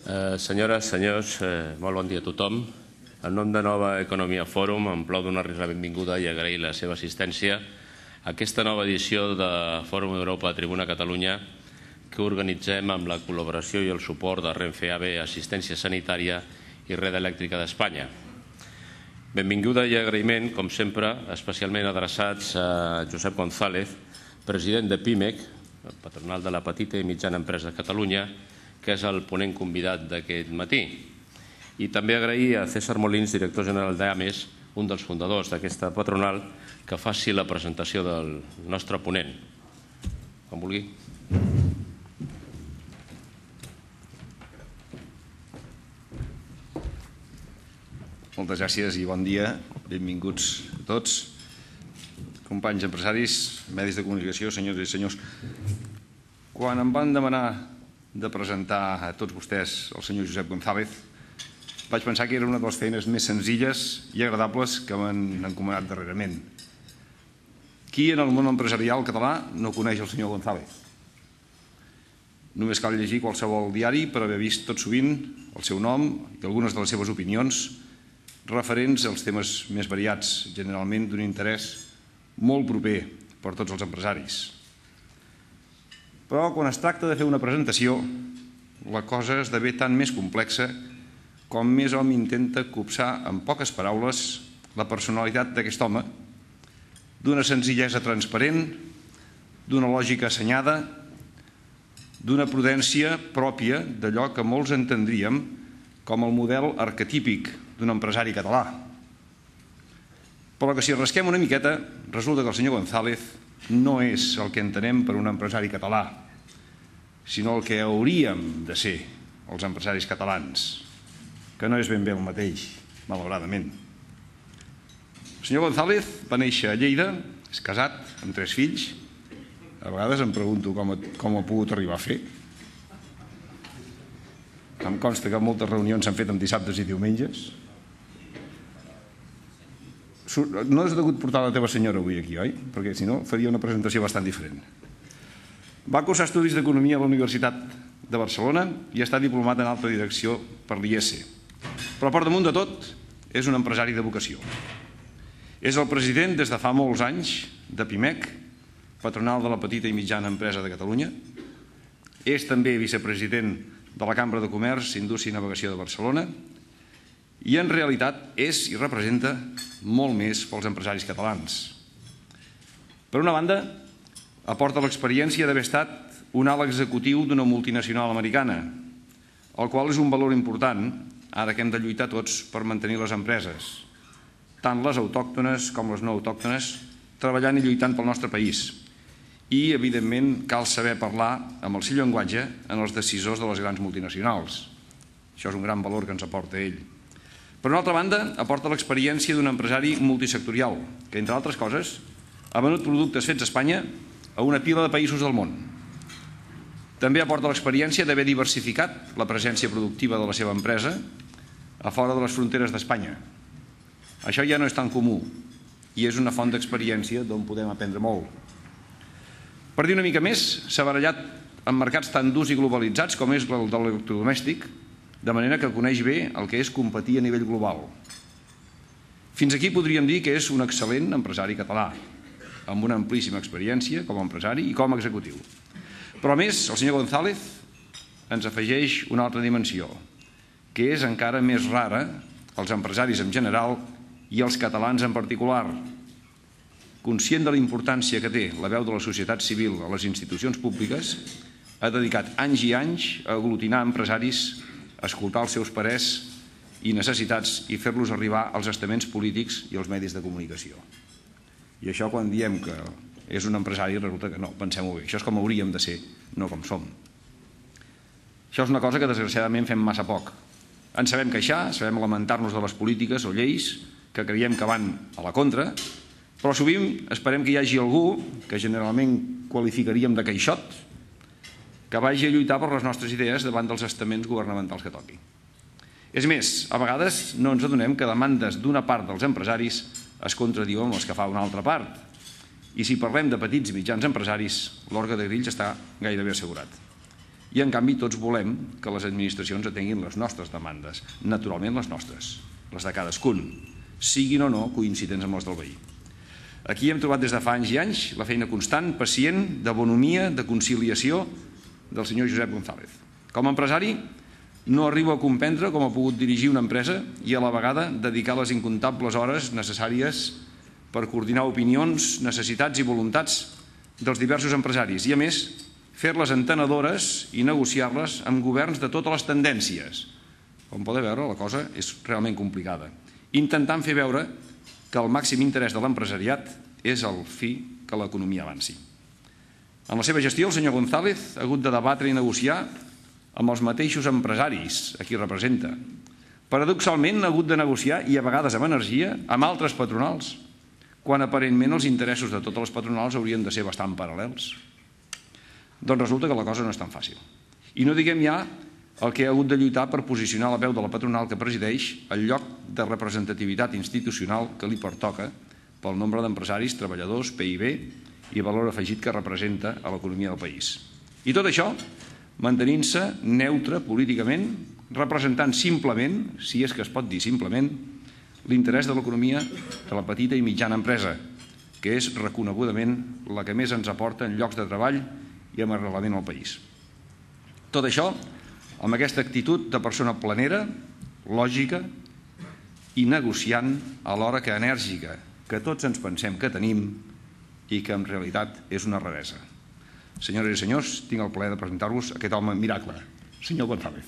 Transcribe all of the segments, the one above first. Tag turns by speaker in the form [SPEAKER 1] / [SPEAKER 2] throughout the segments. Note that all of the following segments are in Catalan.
[SPEAKER 1] Senyores, senyors, molt bon dia a tothom. En nom de Nova Economia Fòrum em plau donar-los la benvinguda i agrair la seva assistència a aquesta nova edició de Fòrum Europa Tribuna Catalunya que organitzem amb la col·laboració i el suport de Renfe AB Assistència Sanitària i Red Elèctrica d'Espanya. Benvinguda i agraïment, com sempre, especialment adreçats a Josep González, president de PIMEC, el patronal de la petita i mitjana empresa de Catalunya, que és el ponent convidat d'aquest matí. I també agrair a César Molins, director general d'AMES, un dels fundadors d'aquesta patronal, que faci la presentació del nostre ponent. Com vulgui.
[SPEAKER 2] Moltes gràcies i bon dia. Benvinguts a tots. Companys empresaris, medis de comunicació, senyors i senyors. Quan em van demanar de presentar a tots vostès el senyor Josep González, vaig pensar que era una de les feines més senzilles i agradables que m'han encomanat darrerament. Qui en el món empresarial català no coneix el senyor González? Només cal llegir qualsevol diari per haver vist tot sovint el seu nom i algunes de les seves opinions referents als temes més variats, generalment d'un interès molt proper per tots els empresaris. Però quan es tracta de fer una presentació, la cosa esdevé tan més complexa com més hom intenta copsar en poques paraules la personalitat d'aquest home, d'una senzillesa transparent, d'una lògica assenyada, d'una prudència pròpia d'allò que molts entendríem com el model arquetípic d'un empresari català. Però que si rasquem una miqueta, resulta que el senyor González no és el que entenem per un empresari català, sinó el que hauríem de ser els empresaris catalans, que no és ben bé el mateix, malauradament. El senyor González va néixer a Lleida, és casat, amb 3 fills. A vegades em pregunto com ho ha pogut arribar a fer. Em consta que moltes reunions s'han fet amb dissabtes i diumenges. No has degut portar la teva senyora avui aquí, oi? Perquè si no faria una presentació bastant diferent. Va cursar estudis d'Economia a la Universitat de Barcelona i està diplomat en alta direcció per l'IES. Però per damunt de tot és un empresari de vocació. És el president des de fa molts anys de PIMEC, patronal de la petita i mitjana empresa de Catalunya. És també vicepresident de la Cambra de Comerç, Indústria i Navegació de Barcelona. I en realitat és i representa molt més pels empresaris catalans. Per una banda, aporta l'experiència d'haver estat un alt executiu d'una multinacional americana, el qual és un valor important ara que hem de lluitar tots per mantenir les empreses, tant les autòctones com les no autòctones, treballant i lluitant pel nostre país. I, evidentment, cal saber parlar amb el seu llenguatge en els decisors de les grans multinacionals. Això és un gran valor que ens aporta ell. Per una altra banda, aporta l'experiència d'un empresari multisectorial, que, entre altres coses, ha venut productes fets a Espanya a una pila de països del món. També aporta l'experiència d'haver diversificat la presència productiva de la seva empresa a fora de les fronteres d'Espanya. Això ja no és tan comú i és una font d'experiència d'on podem aprendre molt. Per dir una mica més, s'ha barallat en mercats tan durs i globalitzats com és el de l'electrodomèstic, de manera que coneix bé el que és competir a nivell global. Fins aquí podríem dir que és un excel·lent empresari català, amb una amplíssima experiència com a empresari i com a executiu. Però a més, el senyor González ens afegeix una altra dimensió, que és encara més rara als empresaris en general i als catalans en particular. Conscient de la importància que té la veu de la societat civil a les institucions públiques, ha dedicat anys i anys a aglutinar empresaris, a escoltar els seus parers i necessitats i fer-los arribar als estaments polítics i als medis de comunicació. I això quan diem que és un empresari resulta que no, pensem-ho bé. Això és com hauríem de ser, no com som. Això és una cosa que desgraciadament fem massa poc. Ens sabem queixar, sabem lamentar-nos de les polítiques o lleis que creiem que van a la contra, però sovint esperem que hi hagi algú, que generalment qualificaríem de queixot, que vagi a lluitar per les nostres idees davant dels estaments governamentals que toqui. És més, a vegades no ens adonem que demandes d'una part dels empresaris es contradiuen amb les que fa una altra part. I si parlem de petits i mitjans empresaris, l'orgue de grills està gairebé assegurat. I, en canvi, tots volem que les administracions atenguin les nostres demandes, naturalment les nostres, les de cadascun, siguin o no coincidents amb les del veí. Aquí hem trobat des de fa anys i anys la feina constant, pacient, de bonomia, de conciliació del senyor Josep González. Com a empresari, no arribo a comprendre com ha pogut dirigir una empresa i a la vegada dedicar les incomptables hores necessàries per coordinar opinions, necessitats i voluntats dels diversos empresaris i, a més, fer-les entenedores i negociar-les amb governs de totes les tendències. Com podeu veure, la cosa és realment complicada. Intentant fer veure que el màxim interès de l'empresariat és el fi que l'economia avanci. En la seva gestió, el senyor González ha hagut de debatre i negociar amb els mateixos empresaris a qui representa. Paradoxalment, ha hagut de negociar, i a vegades amb energia, amb altres patronals, quan aparentment els interessos de totes les patronals haurien de ser bastant paral·lels. Doncs resulta que la cosa no és tan fàcil. I no diguem ja el que ha hagut de lluitar per posicionar la veu de la patronal que presideix el lloc de representativitat institucional que li pertoca pel nombre d'empresaris, treballadors, PIB i valor afegit que representa a l'economia del país. I tot això mantenint-se neutre políticament, representant simplement, si és que es pot dir simplement, l'interès de l'economia de la petita i mitjana empresa, que és reconegudament la que més ens aporta en llocs de treball i amb arrelament al país. Tot això amb aquesta actitud de persona planera, lògica i negociant alhora que enèrgica, que tots ens pensem que tenim i que en realitat és una raresa. Senyores i senyors, tinc el plaer de presentar-vos aquest home miracle, senyor González.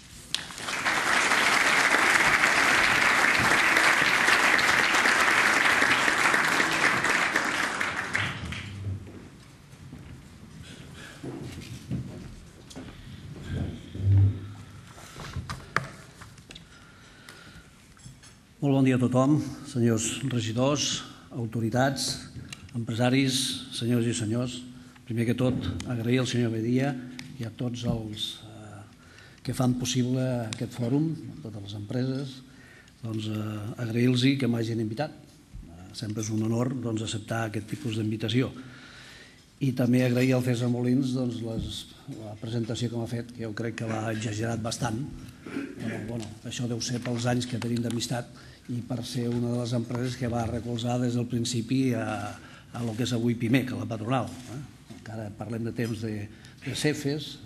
[SPEAKER 3] Molt bon dia a tothom, senyors regidors, autoritats, empresaris, senyors i senyors. Primer que tot, agrair al senyor Badia i a tots els que fan possible aquest fòrum, a totes les empreses, agrair-los que m'hagin invitat. Sempre és un honor acceptar aquest tipus d'invitació. I també agrair al César Molins la presentació que m'ha fet, que jo crec que l'ha exagerat bastant. Però això deu ser pels anys que tenim d'amistat i per ser una de les empreses que va recolzar des del principi a el que és avui PIMEC, a la patronal. Encara parlem de temps de CEFES.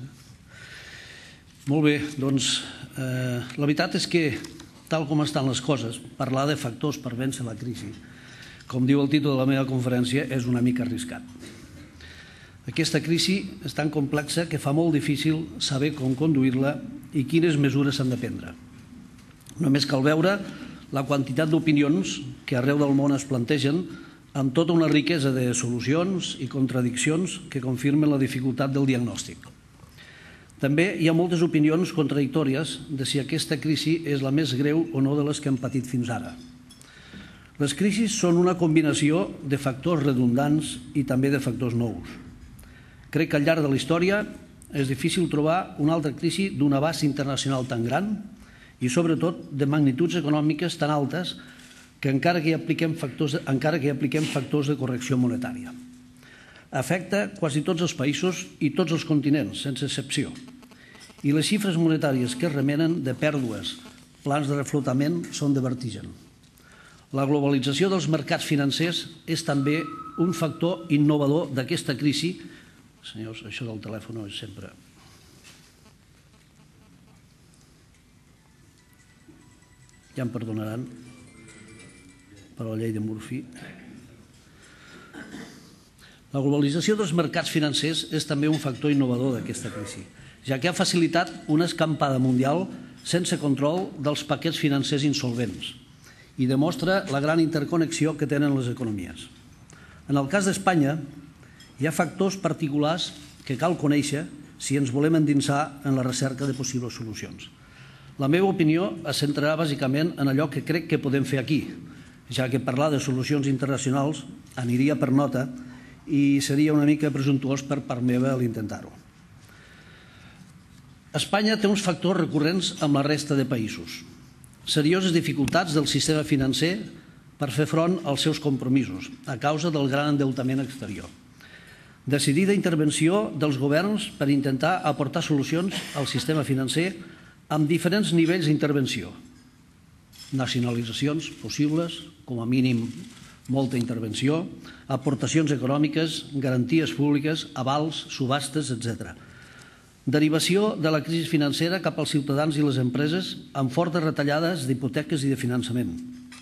[SPEAKER 3] Molt bé, doncs la veritat és que, tal com estan les coses, parlar de factors per vèncer la crisi, com diu el títol de la meva conferència, és una mica arriscat. Aquesta crisi és tan complexa que fa molt difícil saber com conduir-la i quines mesures s'han de prendre. Només cal veure la quantitat d'opinions que arreu del món es plantegen amb tota una riquesa de solucions i contradiccions que confirmen la dificultat del diagnòstic. També hi ha moltes opinions contradictòries de si aquesta crisi és la més greu o no de les que hem patit fins ara. Les crisis són una combinació de factors redundants i també de factors nous. Crec que al llarg de la història és difícil trobar una altra crisi d'un abast internacional tan gran i, sobretot, de magnituds econòmiques tan altes que encara que hi apliquem factors de correcció monetària. Afecta quasi tots els països i tots els continents, sense excepció. I les xifres monetàries que es remenen de pèrdues, plans de reflotament, són de vertigen. La globalització dels mercats financers és també un factor innovador d'aquesta crisi. Senyors, això del telèfon és sempre... Ja em perdonaran per la llei de Murphy. La globalització dels mercats financers és també un factor innovador d'aquesta crisi, ja que ha facilitat una escampada mundial sense control dels paquets financers insolvents i demostra la gran interconnexió que tenen les economies. En el cas d'Espanya, hi ha factors particulars que cal conèixer si ens volem endinsar en la recerca de possibles solucions. La meva opinió es centrarà bàsicament en allò que crec que podem fer aquí, ja que parlar de solucions internacionals aniria per nota i seria una mica presumptuós per part meva l'intentar-ho. Espanya té uns factors recurrents amb la resta de països. Serioses dificultats del sistema financer per fer front als seus compromisos a causa del gran endeutament exterior. Decidida intervenció dels governs per intentar aportar solucions al sistema financer amb diferents nivells d'intervenció. Nacionalitzacions possibles, com a mínim molta intervenció, aportacions econòmiques, garanties públiques, avals, subhastes, etc. Derivació de la crisi financera cap als ciutadans i les empreses amb fortes retallades d'hipoteques i de finançament.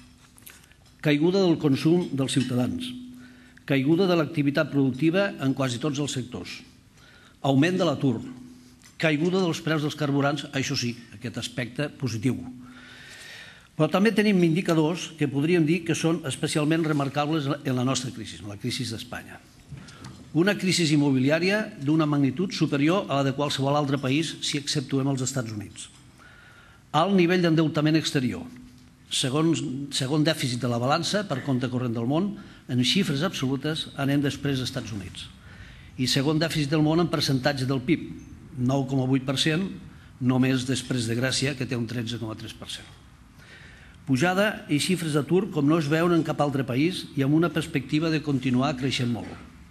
[SPEAKER 3] Caiguda del consum dels ciutadans. Caiguda de l'activitat productiva en quasi tots els sectors. Augment de l'atur. Caiguda dels preus dels carburants, això sí, aquest aspecte positiu. Però també tenim indicadors que podríem dir que són especialment remarcables en la nostra crisi, la crisi d'Espanya. Una crisi immobiliària d'una magnitud superior a la de qualsevol altre país si exceptuem els Estats Units. Alt nivell d'endeutament exterior. Segon dèficit de la balança per compte corrent del món, en xifres absolutes anem després dels Estats Units. I segon dèficit del món en percentatge del PIB, 9,8%, només després de Grècia, que té un 13,3%. Pujada i xifres d'atur com no es veuen en cap altre país i amb una perspectiva de continuar creixent molt.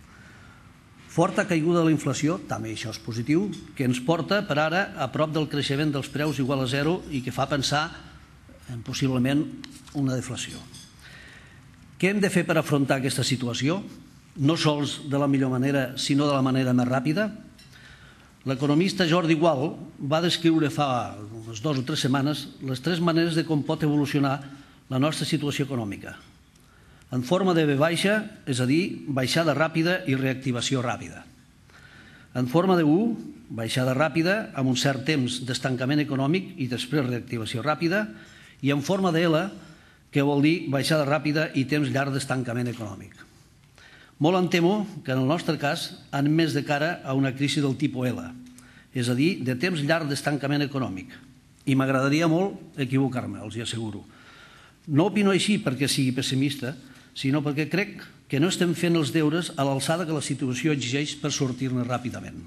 [SPEAKER 3] Forta caiguda de la inflació, també això és positiu, que ens porta per ara a prop del creixement dels preus igual a zero i que fa pensar en possiblement una deflació. Què hem de fer per afrontar aquesta situació? No sols de la millor manera, sinó de la manera més ràpida? L'economista Jordi Gual va descriure fa unes 2 o 3 setmanes les 3 maneres de com pot evolucionar la nostra situació econòmica. En forma de V baixa, és a dir, baixada ràpida i reactivació ràpida. En forma de U, baixada ràpida, amb un cert temps d'estancament econòmic i després reactivació ràpida, i en forma de L, que vol dir baixada ràpida i temps llarg d'estancament econòmic. Molt em temo que en el nostre cas anem més de cara a una crisi del tipus L, és a dir, de temps llarg d'estancament econòmic. I m'agradaria molt equivocar-me, els hi asseguro. No opino així perquè sigui pessimista, sinó perquè crec que no estem fent els deures a l'alçada que la situació exigeix per sortir-ne ràpidament.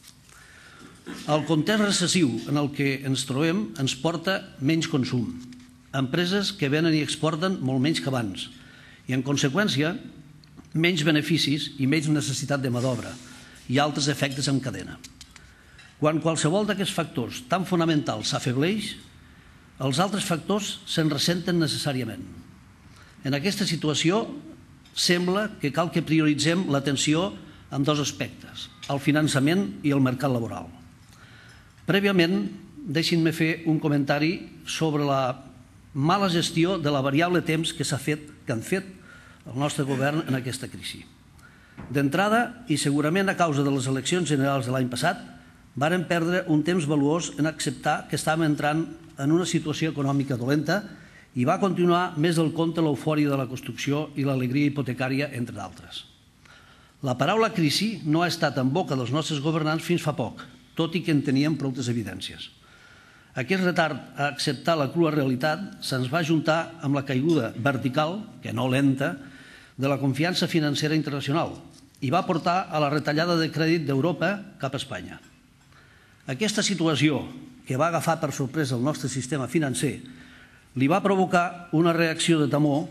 [SPEAKER 3] El context recessiu en el que ens trobem ens porta menys consum, empreses que venen i exporten molt menys que abans i, en conseqüència, menys beneficis i menys necessitat de mà d'obra i altres efectes en cadena. Quan qualsevol d'aquests factors tan fonamentals s'afebleix, els altres factors se'n ressenten necessàriament. En aquesta situació sembla que cal que prioritzem l'atenció en 2 aspectes, el finançament i el mercat laboral. Prèviament, deixin-me fer un comentari sobre la mala gestió de la variable temps que han fet el nostre govern en aquesta crisi. D'entrada, i segurament a causa de les eleccions generals de l'any passat, varen perdre un temps valuós en acceptar que estàvem entrant en una situació econòmica dolenta i va continuar més del compte l'eufòria de la construcció i l'alegria hipotecària, entre d'altres. La paraula crisi no ha estat en boca dels nostres governants fins fa poc, tot i que en teníem prou evidències. Aquest retard a acceptar la crua realitat se'ns va ajuntar amb la caiguda vertical, que no lenta, de la confiança financera internacional i va portar a la retallada de crèdit d'Europa cap a Espanya. Aquesta situació, que va agafar per sorpresa el nostre sistema financer, li va provocar una reacció de temor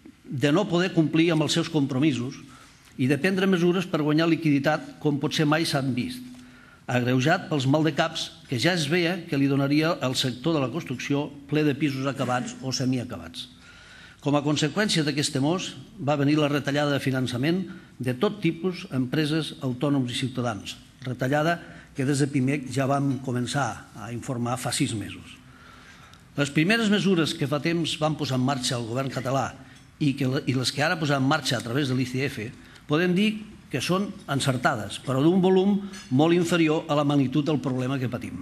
[SPEAKER 3] de no poder complir amb els seus compromisos i de prendre mesures per guanyar liquiditat com potser mai s'han vist, agreujat pels maldecaps que ja es veia que li donaria al sector de la construcció ple de pisos acabats o semiacabats. Com a conseqüència d'aquests temors va venir la retallada de finançament de tot tipus, empreses, autònoms i ciutadans, retallada que des de PIMEC ja vam començar a informar fa 6 mesos. Les primeres mesures que fa temps van posar en marxa el govern català i les que ara posa en marxa a través de l'ICF podem dir que són encertades, però d'un volum molt inferior a la magnitud del problema que patim.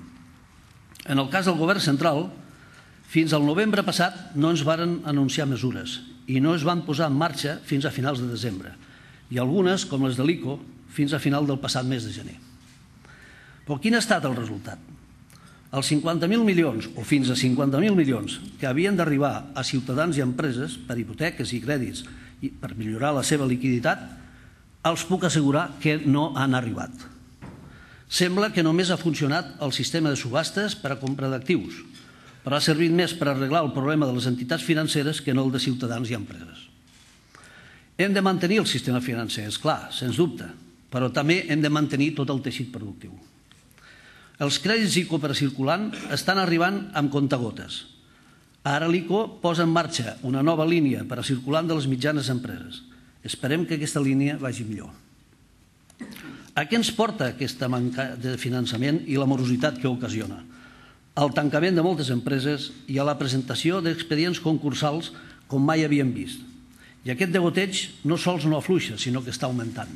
[SPEAKER 3] En el cas del govern central, fins al novembre passat no ens varen anunciar mesures i no es van posar en marxa fins a finals de desembre, i algunes, com les de l'ICO, fins a final del passat mes de gener. Però quin ha estat el resultat? Els 50.000 milions, o fins a 50.000 milions, que havien d'arribar a ciutadans i empreses per hipoteques i crèdits i per millorar la seva liquiditat, els puc assegurar que no han arribat. Sembla que només ha funcionat el sistema de subhastes per a compra d'actius, però ha servit més per arreglar el problema de les entitats financeres que no el de ciutadans i empreses. Hem de mantenir el sistema financer, és clar, sens dubte, però també hem de mantenir tot el teixit productiu. Els crèdits ICO per a circulant estan arribant amb comptagotes. Ara l'ICO posa en marxa una nova línia per a circulant de les mitjanes empreses. Esperem que aquesta línia vagi millor. A què ens porta aquesta manca de finançament i la morositat que ocasiona? Al tancament de moltes empreses i a la presentació d'expedients concursals com mai havíem vist. I aquest degoteig no sols no afluixa, sinó que està augmentant.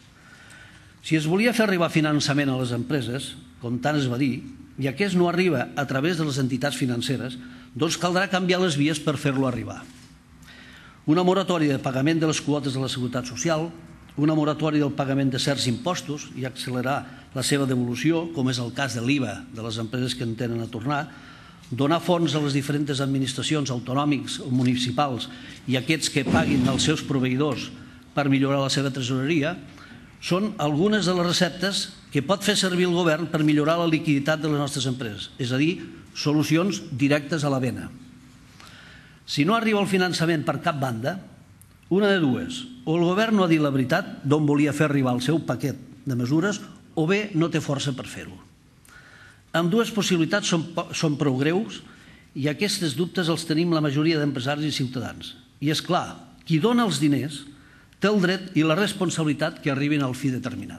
[SPEAKER 3] Si es volia fer arribar finançament a les empreses, com tant es va dir, i aquest no arriba a través de les entitats financeres, doncs caldrà canviar les vies per fer-lo arribar. Una moratòria de pagament de les quotes de la Seguretat Social, una moratòria del pagament de certs impostos i accelerar la seva devolució, com és el cas de l'IVA de les empreses que en tenen a tornar, donar fons a les diferents administracions autonòmics o municipals i aquests que paguin els seus proveïdors per millorar la seva tresoreria, són algunes de les receptes que pot fer servir el govern per millorar la liquiditat de les nostres empreses, és a dir, solucions directes a la vena. Si no arriba el finançament per cap banda, una de dues, o el govern no ha dit la veritat d'on volia fer arribar el seu paquet de mesures o bé no té força per fer-ho. Ambdues possibilitats són prou greus i aquests dubtes els tenim la majoria d'empresaris i ciutadans. I és clar, qui dona els diners té el dret i la responsabilitat que arribin al fi determinat.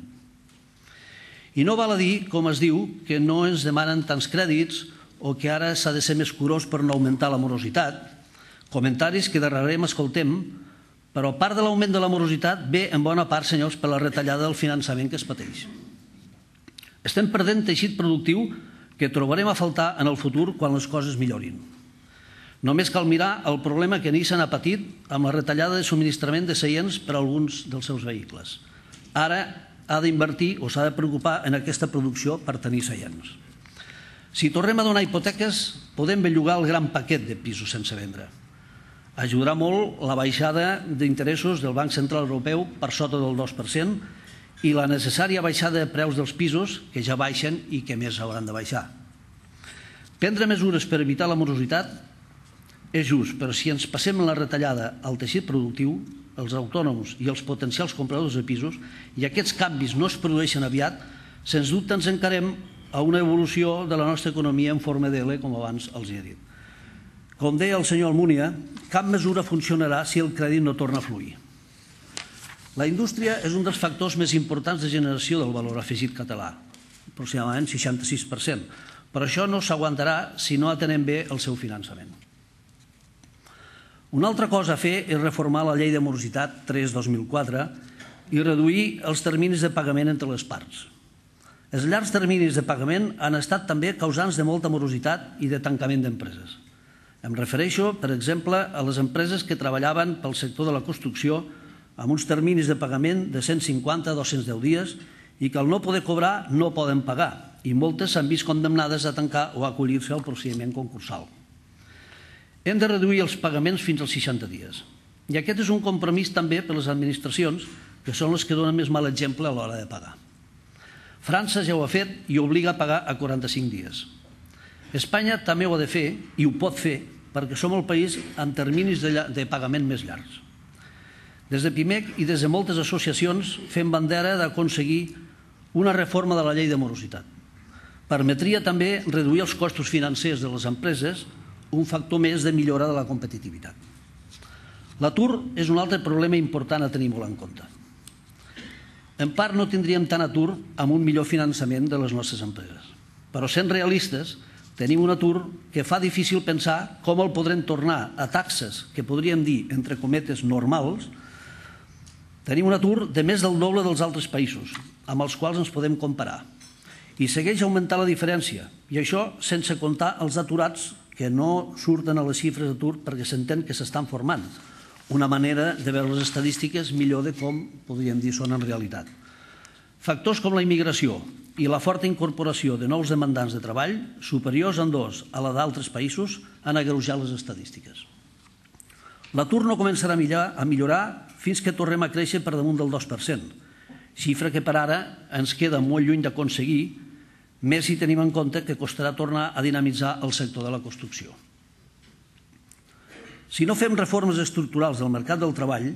[SPEAKER 3] I no val a dir, com es diu, que no ens demanen tants crèdits o que ara s'ha de ser més curós per no augmentar la morositat, comentaris que darrerament escoltem, però part de l'augment de la morositat ve en bona part, senyors, per la retallada del finançament que es pateix. Estem perdent teixit productiu que trobarem a faltar en el futur quan les coses millorin. Només cal mirar el problema que Nissan ha patit amb la retallada de subministrament de seients per a alguns dels seus vehicles. Ara ha d'invertir o s'ha de preocupar en aquesta producció per tenir seients. Si tornem a donar hipoteques, podem bellugar el gran paquet de pisos sense vendre. Ajudarà molt la baixada d'interessos del Banc Central Europeu per sota del 2% i la necessària baixada de preus dels pisos, que ja baixen i que més hauran de baixar. Prendre mesures per evitar la morositat és just, però si ens passem la retallada al teixit productiu, els autònoms i els potencials compradors de pisos, i aquests canvis no es produeixen aviat, sens dubte ens encarem a una evolució de la nostra economia en forma d'L, com abans els he dit. Com deia el senyor Almunia, cap mesura funcionarà si el crèdit no torna a fluir. La indústria és un dels factors més importants de generació del valor afegit català, aproximadament 66%, però això no s'aguantarà si no atenem bé el seu finançament. Una altra cosa a fer és reformar la llei de morositat 3/2004 i reduir els terminis de pagament entre les parts. Els llargs terminis de pagament han estat també causants de molta morositat i de tancament d'empreses. Em refereixo, per exemple, a les empreses que treballaven pel sector de la construcció amb uns terminis de pagament de 150 a 210 dies i que al no poder cobrar no poden pagar i moltes s'han vist condemnades a tancar o a acollir-se al procediment concursal. Hem de reduir els pagaments fins als 60 dies. I aquest és un compromís també per les administracions, que són les que donen més mal exemple a l'hora de pagar. França ja ho ha fet i obliga a pagar a 45 dies. Espanya també ho ha de fer i ho pot fer perquè som el país amb terminis de pagament més llargs. Des de PIMEC i des de moltes associacions fem bandera d'aconseguir una reforma de la llei de morositat. Permetria també reduir els costos financers de les empreses, un factor més de millora de la competitivitat. L'atur és un altre problema important a tenir molt en compte. En part no tindríem tant atur amb un millor finançament de les nostres empreses. Però sent realistes, tenim un atur que fa difícil pensar com el podrem tornar a taxes que podríem dir, entre cometes, normals. Tenim un atur de més del doble dels altres països, amb els quals ens podem comparar. I segueix augmentant la diferència, i això sense comptar els aturats que no surten a les xifres d'atur perquè s'entén que s'estan formant. Una manera de veure les estadístiques millor de com, podríem dir, són en realitat. Factors com la immigració i la forta incorporació de nous demandants de treball, superiors en dos a la d'altres països, han agreujat les estadístiques. L'atur no començarà a millorar fins que tornem a créixer per damunt del 2%, xifra que per ara ens queda molt lluny d'aconseguir, més si tenim en compte que costarà tornar a dinamitzar el sector de la construcció. Si no fem reformes estructurals del mercat del treball,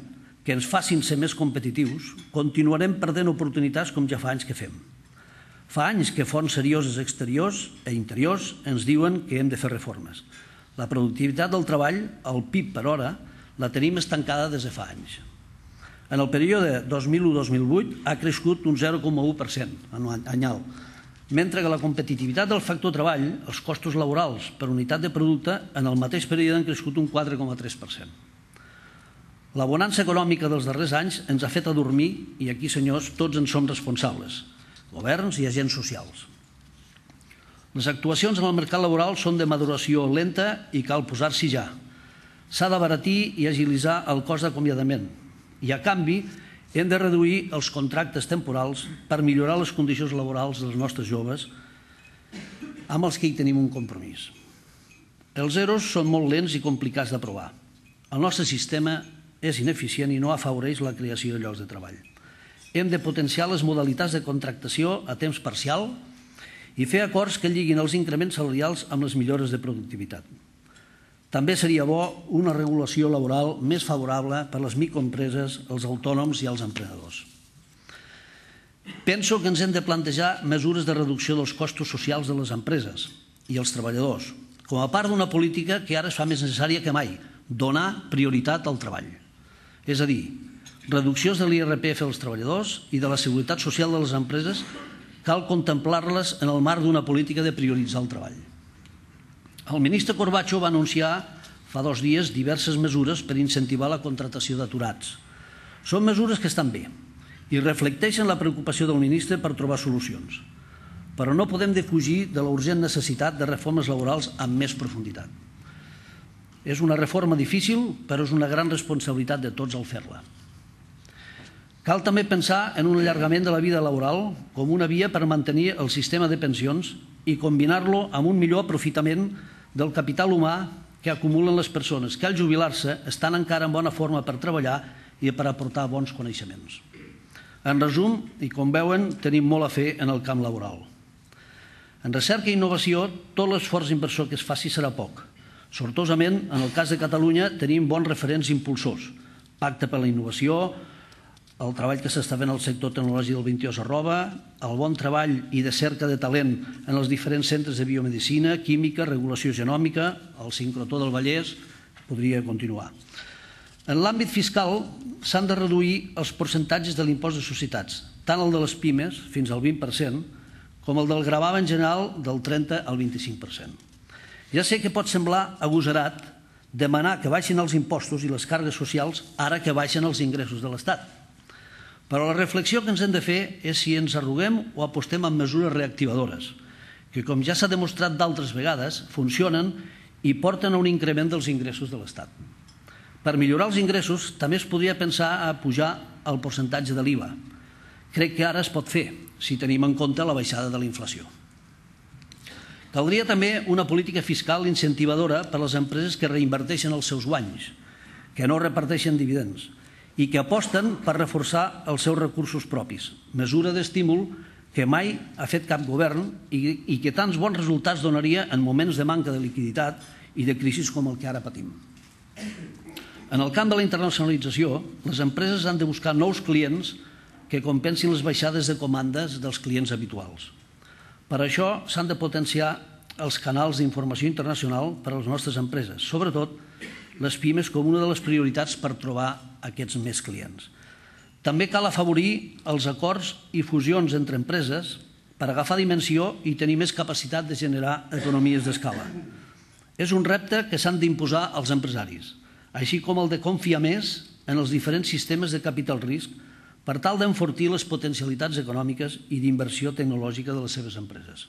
[SPEAKER 3] que ens facin ser més competitius, continuarem perdent oportunitats com ja fa anys que fem. Fa anys que fonts serioses exteriors i interiors ens diuen que hem de fer reformes. La productivitat del treball, el PIB per hora, la tenim estancada des de fa anys. En el període 2001-2008 ha crescut un 0,1% anyal, mentre que la competitivitat del factor treball, els costos laborals per unitat de producte, en el mateix període han crescut un 4,3%. La bonança econòmica dels darrers anys ens ha fet adormir i aquí, senyors, tots en som responsables, governs i agents socials. Les actuacions en el mercat laboral són de maduració lenta i cal posar-s'hi ja. S'ha d'abaratir i agilitzar el cost d'acomiadament i, a canvi, hem de reduir els contractes temporals per millorar les condicions laborals dels nostres joves amb els que hi tenim un compromís. Els EROs són molt lents i complicats d'aprovar. El nostre sistema és ineficient i no afavoreix la creació de llocs de treball. Hem de potenciar les modalitats de contractació a temps parcial i fer acords que lliguin els increments salarials amb les millores de productivitat. També seria bo una regulació laboral més favorable per a les microempreses, els autònoms i els emprenedors. Penso que ens hem de plantejar mesures de reducció dels costos socials de les empreses i els treballadors, com a part d'una política que ara es fa més necessària que mai, donar prioritat al treball. És a dir, reduccions de l'IRPF als treballadors i de la seguretat social de les empreses cal contemplar-les en el marc d'una política de prioritzar el treball. El ministre Corbacho va anunciar fa 2 dies diverses mesures per incentivar la contractació d'aturats. Són mesures que estan bé i reflecteixen la preocupació del ministre per trobar solucions, però no podem defugir de la urgent necessitat de reformes laborals amb més profunditat. És una reforma difícil, però és una gran responsabilitat de tots al fer-la. Cal també pensar en un allargament de la vida laboral com una via per mantenir el sistema de pensions i combinar-lo amb un millor aprofitament del capital humà que acumulen les persones que al jubilar-se estan encara en bona forma per treballar i per aportar bons coneixements. En resum, i com veuen, tenim molt a fer en el camp laboral. En recerca i innovació, tot l'esforç inversor que es faci serà poc. Sortosament, en el cas de Catalunya, tenim bons referents impulsors. Pacte per la innovació, el treball que s'està fent al sector tecnològic del 22@, el bon treball i de cerca de talent en els diferents centres de biomedicina, química, regulació genòmica, el sincrotó del Vallès, podria continuar. En l'àmbit fiscal s'han de reduir els percentatges de l'impost de societats, tant el de les pimes, fins al 20%, com el del gravamen general del 30 al 25%. Ja sé que pot semblar agosarat demanar que baixin els impostos i les càrregues socials ara que baixen els ingressos de l'Estat. Però la reflexió que ens hem de fer és si ens arruguem o apostem en mesures reactivadores, que, com ja s'ha demostrat d'altres vegades, funcionen i porten a un increment dels ingressos de l'Estat. Per millorar els ingressos, també es podria pensar a pujar el percentatge de l'IVA. Crec que ara es pot fer, si tenim en compte la baixada de la inflació. Caldria també una política fiscal incentivadora per a les empreses que reinverteixen els seus guanys, que no reparteixen dividends, i que aposten per reforçar els seus recursos propis, mesura d'estímul que mai ha fet cap govern i que tants bons resultats donaria en moments de manca de liquiditat i de crisis com el que ara patim. En el camp de la internacionalització, les empreses han de buscar nous clients que compensin les baixades de comandes dels clients habituals. Per això s'han de potenciar els canals d'informació internacional per a les nostres empreses, sobretot les pimes com una de les prioritats per trobar aquests més clients. També cal afavorir els acords i fusions entre empreses per agafar dimensió i tenir més capacitat de generar economies d'escala. És un repte que s'han d'imposar als empresaris, així com el de confiar més en els diferents sistemes de capital risc per tal d'enfortir les potencialitats econòmiques i d'inversió tecnològica de les seves empreses.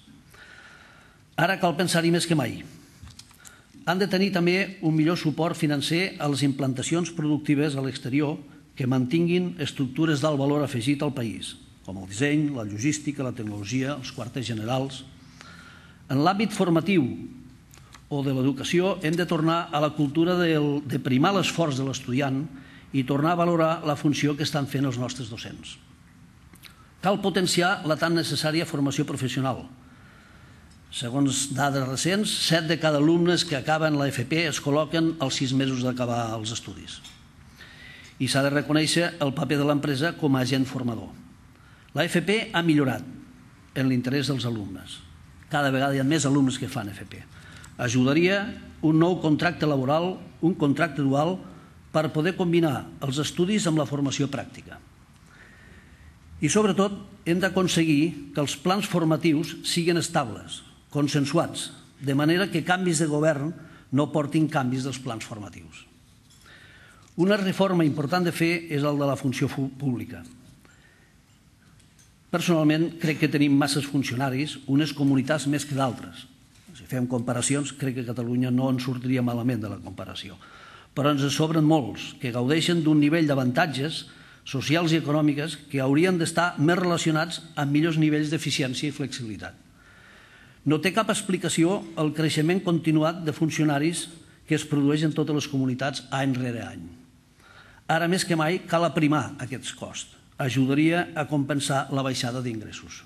[SPEAKER 3] Ara cal pensar-hi més que mai. Han de tenir també un millor suport financer a les implantacions productives a l'exterior que mantinguin estructures d'alt valor afegit al país, com el disseny, la logística, la tecnologia, els quarters generals. En l'àmbit formatiu o de l'educació hem de tornar a la cultura de primar l'esforç de l'estudiant i tornar a valorar la funció que estan fent els nostres docents. Cal potenciar la tan necessària formació professional. Segons dades recents, 7 de cada alumnes que acaben l'AFP es col·loquen als 6 mesos d'acabar els estudis. i s'ha de reconèixer el paper de l'empresa com a agent formador. L'AFP ha millorat en l'interès dels alumnes. Cada vegada hi ha més alumnes que fan FP. Ajudaria un nou contracte laboral, un contracte dual, per poder combinar els estudis amb la formació pràctica. I sobretot hem d'aconseguir que els plans formatius siguin estables, consensuats, de manera que canvis de govern no portin canvis dels plans formatius. Una reforma important de fer és el de la funció pública. Personalment, crec que tenim masses funcionaris, unes comunitats més que d'altres. Si fem comparacions, crec que Catalunya no en sortiria malament de la comparació. Però ens sobren molts que gaudeixen d'un nivell d'avantatges socials i econòmiques que haurien d'estar més relacionats amb millors nivells d'eficiència i flexibilitat. No té cap explicació el creixement continuat de funcionaris que es produeix en totes les comunitats any rere any. Ara més que mai cal aprimar aquests costs. Ajudaria a compensar la baixada d'ingressos.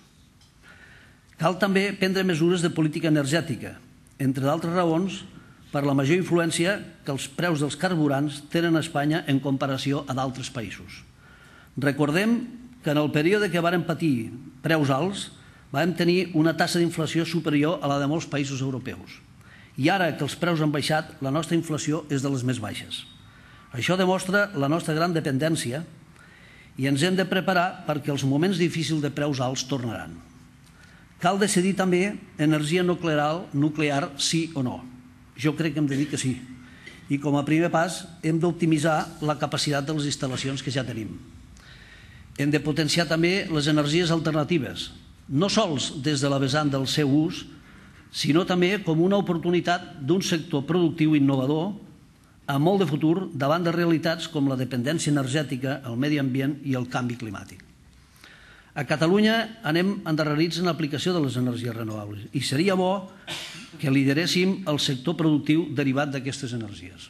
[SPEAKER 3] Cal també prendre mesures de política energètica, entre d'altres raons, per la major influència que els preus dels carburants tenen a Espanya en comparació a d'altres països. Recordem que en el període que varen patir preus alts vam tenir una tassa d'inflació superior a la de molts països europeus. I ara que els preus han baixat, la nostra inflació és de les més baixes. Això demostra la nostra gran dependència i ens hem de preparar perquè els moments difícils de preus alts tornaran. Cal decidir també energia nuclear sí o no. Jo crec que hem de dir que sí. I com a primer pas hem d'optimitzar la capacitat de les instal·lacions que ja tenim. Hem de potenciar també les energies alternatives, no sols des de la vessant del seu ús, sinó també com una oportunitat d'un sector productiu innovador amb molt de futur davant de realitats com la dependència energètica, el medi ambient i el canvi climàtic. A Catalunya anem endarrerits en l'aplicació de les energies renovables i seria bo que lideréssim el sector productiu derivat d'aquestes energies.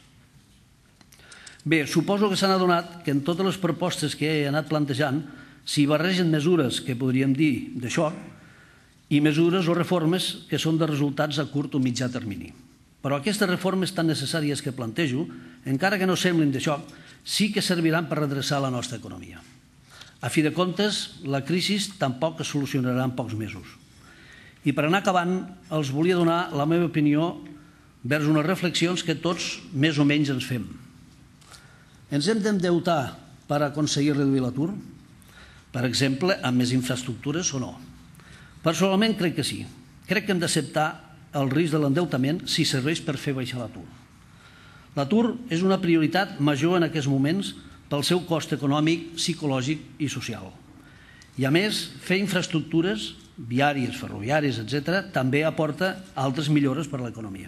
[SPEAKER 3] Bé, suposo que s'han adonat que en totes les propostes que he anat plantejant s'hi barregen mesures que podríem dir de xoc i mesures o reformes que són de resultats a curt o mitjà termini. Però aquestes reformes tan necessàries que plantejo, encara que no semblin de xoc, sí que serviran per redreçar la nostra economia. A fi de comptes, la crisi tampoc es solucionarà en pocs mesos. I per anar acabant, els volia donar la meva opinió vers unes reflexions que tots més o menys ens fem. Ens hem d'endeutar per aconseguir reduir l'atur? Per exemple, amb més infraestructures o no? Personalment crec que sí. Crec que hem d'acceptar el risc de l'endeutament si serveix per fer baixar l'atur. L'atur és una prioritat major en aquests moments pel seu cost econòmic, psicològic i social. I a més, fer infraestructures, viàries, ferroviàries, etc., també aporta altres millores per a l'economia.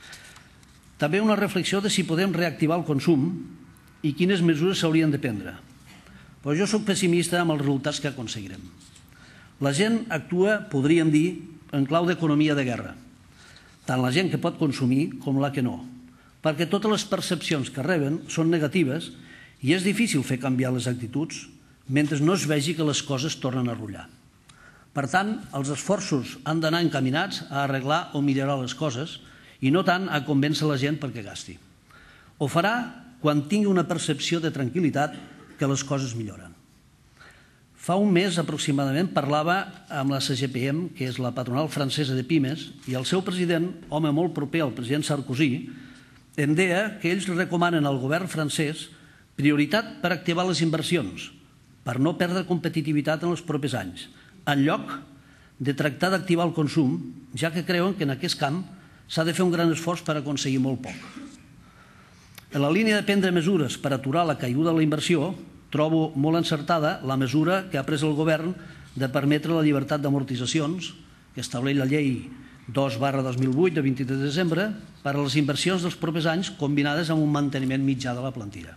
[SPEAKER 3] També una reflexió de si podem reactivar el consum i quines mesures s'haurien de prendre. Però jo soc pessimista amb els resultats que aconseguirem. La gent actua, podríem dir, en clau d'economia de guerra. Tant la gent que pot consumir com la que no, perquè totes les percepcions que reben són negatives i és difícil fer canviar les actituds mentre no es vegi que les coses tornen a rotllar. Per tant, els esforços han d'anar encaminats a arreglar o millorar les coses i no tant a convèncer la gent perquè gasti. Ho farà quan tingui una percepció de tranquil·litat que les coses milloren. Fa un mes aproximadament parlava amb la CGPM, que és la patronal francesa de pimes, i el seu president, home molt proper al president Sarkozy, em deia que ells recomanen al govern francès prioritat per activar les inversions, per no perdre competitivitat en els propers anys, en lloc de tractar d'activar el consum, ja que creuen que en aquest camp s'ha de fer un gran esforç per aconseguir molt poc. En la línia de prendre mesures per aturar la caiguda de la inversió, trobo molt encertada la mesura que ha pres el govern de permetre la llibertat d'amortitzacions, que estableix la llei 2/2008 de 23 de desembre, per a les inversions dels propers anys combinades amb un manteniment mitjà de la plantilla.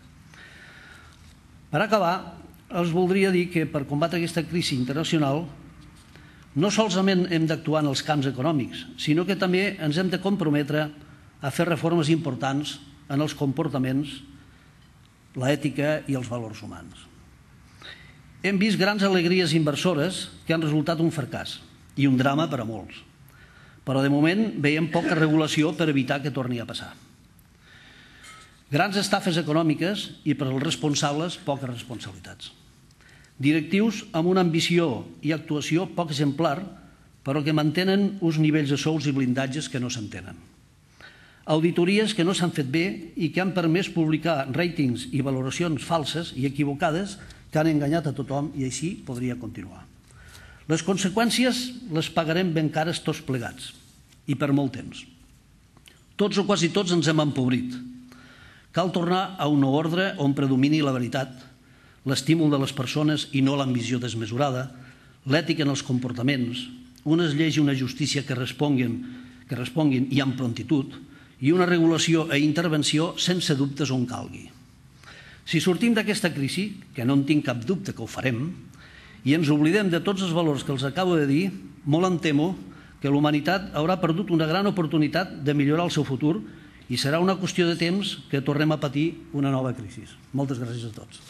[SPEAKER 3] Per acabar, els voldria dir que per combatre aquesta crisi internacional no solament hem d'actuar en els camps econòmics, sinó que també ens hem de comprometre a fer reformes importants en els comportaments, l'ètica i els valors humans. Hem vist grans alegries inversores que han resultat un fracàs i un drama per a molts, però de moment veiem poca regulació per evitar que torni a passar. Grans estafes econòmiques i per als responsables poques responsabilitats. Directius amb una ambició i actuació poc exemplar, però que mantenen uns nivells de sous i blindatges que no s'entenen. Auditories que no s'han fet bé i que han permès publicar ràtings i valoracions falses i equivocades que han enganyat a tothom i així podria continuar. Les conseqüències les pagarem ben cares tots plegats i per molt temps. Tots o quasi tots ens hem empobrit. Cal tornar a un nou ordre on predomini la veritat, l'estímul de les persones i no l'ambició desmesurada, l'ètica en els comportaments, unes lleis i una justícia que responguin i amb prontitud, i una regulació i intervenció sense dubtes on calgui. Si sortim d'aquesta crisi, que no en tinc cap dubte que ho farem, i ens oblidem de tots els valors que els acabo de dir, molt em temo que la humanitat haurà perdut una gran oportunitat de millorar el seu futur i serà una qüestió de temps que tornem a patir una nova crisi. Moltes gràcies a tots.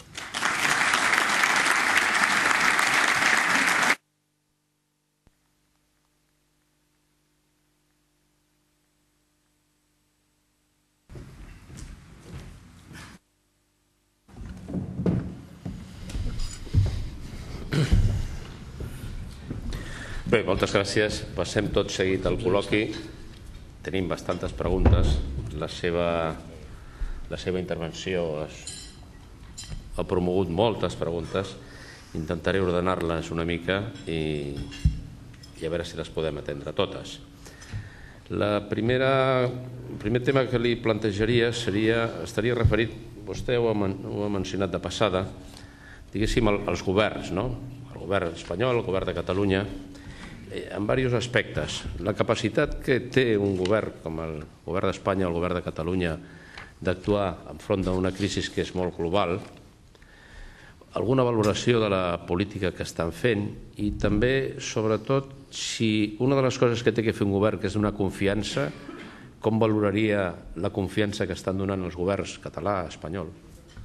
[SPEAKER 1] Bé, moltes gràcies. Passem tot seguit al col·loqui. Tenim bastantes preguntes. La seva intervenció ha promogut moltes preguntes. Intentaré ordenar-les una mica i a veure si les podem atendre totes. El primer tema que li plantejaria estaria referit, vostè ho ha mencionat de passada, diguéssim, als governs, no? El govern espanyol, el govern de Catalunya, en diversos aspectes. La capacitat que té un govern com el govern d'Espanya o el govern de Catalunya d'actuar enfront d'una crisi que és molt global, alguna valoració de la política que estan fent i també, sobretot, si una de les coses que té que fer un govern que és donar confiança, com valoraria la confiança que estan donant els governs català, espanyol?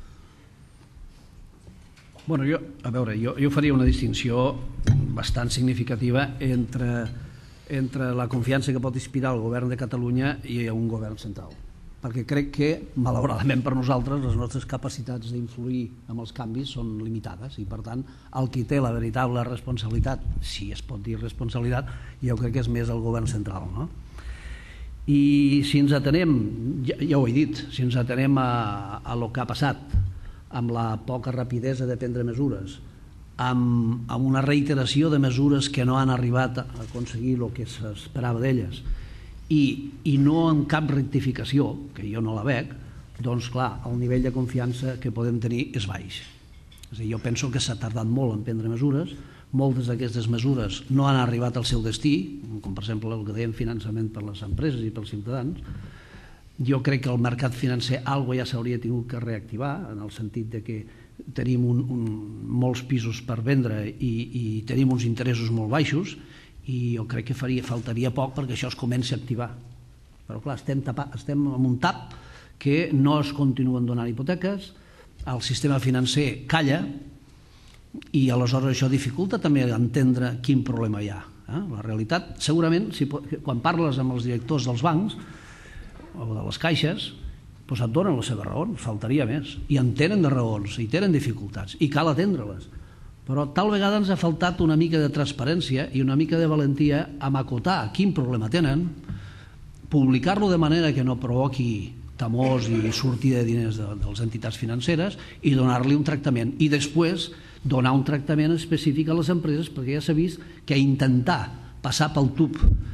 [SPEAKER 3] Bueno, jo faria una distinció bastant significativa entre la confiança que pot inspirar el govern de Catalunya i un govern central. Perquè crec que, malauradament per nosaltres, les nostres capacitats d'influir en els canvis són limitades i, per tant, el qui té la veritable responsabilitat, si es pot dir responsabilitat, jo crec que és més el govern central, no? I si ens atenem, ja ho he dit, si ens atenem a lo que ha passat, amb la poca rapidesa de prendre mesures, amb una reiteració de mesures que no han arribat a aconseguir el que s'esperava d'elles i no amb cap rectificació, que jo no la veig, doncs clar, el nivell de confiança que podem tenir és baix. És a dir, jo penso que s'ha tardat molt en prendre mesures, moltes d'aquestes mesures no han arribat al seu destí, com per exemple el que dèiem finançament per les empreses i pels ciutadans. Jo crec que el mercat financer ja s'hauria tingut que reactivar, en el sentit que tenim molts pisos per vendre i tenim uns interessos molt baixos i jo crec que faltaria poc perquè això es comenci a activar. Però clar, estem en un tap que no es continuen donant hipoteques, el sistema financer calla i aleshores això dificulta també entendre quin problema hi ha. La realitat, segurament, quan parles amb els directors dels bancs o de les caixes, doncs et donen les seves raons, faltaria més, i en tenen de raons, i tenen dificultats, i cal atendre-les. Però tal vegada ens ha faltat una mica de transparència i una mica de valentia a acotar quin problema tenen, publicar-lo de manera que no provoqui temors i sortida de diners de les entitats financeres i donar-li un tractament. I després donar un tractament específic a les empreses, perquè ja s'ha vist que intentar passar pel tub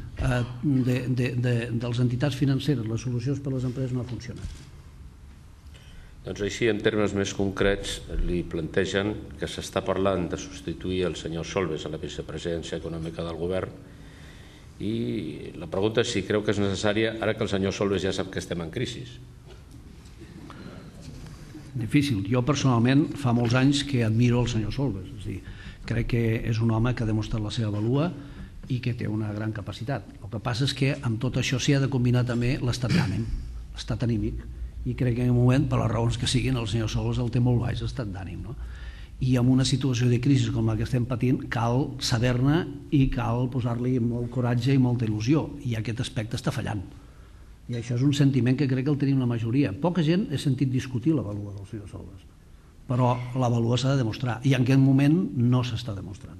[SPEAKER 3] de les entitats financeres, les solucions per a les empreses no ha funcionat.
[SPEAKER 1] Doncs així, en termes més concrets, li plantegen que s'està parlant de substituir el senyor Solbes a la vicepresidència econòmica del govern i la pregunta és si creu que és necessària ara que el senyor Solbes ja sap que estem en crisi.
[SPEAKER 3] Difícil. Jo personalment fa molts anys que admiro el senyor Solbes. És a dir, crec que és un home que ha demostrat la seva valua i que té una gran capacitat. El que passa és que amb tot això s'hi ha de combinar també l'estat d'ànim, l'estat anímic, i crec que en un moment, per les raons que siguin, el senyor Solbes el té molt baix l'estat d'ànim, no? I en una situació de crisi com la que estem patint cal saber-ne i cal posar-li molt coratge i molta il·lusió, i aquest aspecte està fallant. I això és un sentiment que crec que el tenim la majoria. Poca gent he sentit discutir la vàlua del senyor Solbes, però la vàlua s'ha de demostrar i en aquest moment no s'està demostrant.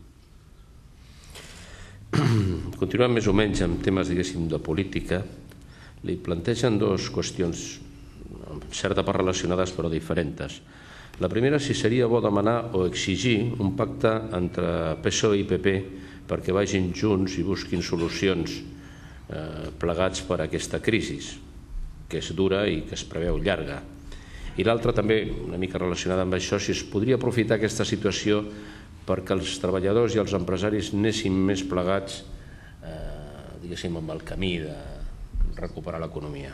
[SPEAKER 1] Continuant més o menys amb temes, diguéssim, de política, li plantegen dues qüestions, en certa part relacionades però diferents. La primera, si seria bo demanar o exigir un pacte entre PSOE i PP perquè vagin junts i busquin solucions plegats per aquesta crisi, que és dura i que es preveu llarga. I l'altra també, una mica relacionada amb això, si es podria aprofitar aquesta situació perquè els treballadors i els empresaris anessin més plegats, diguéssim, amb el camí de recuperar l'economia.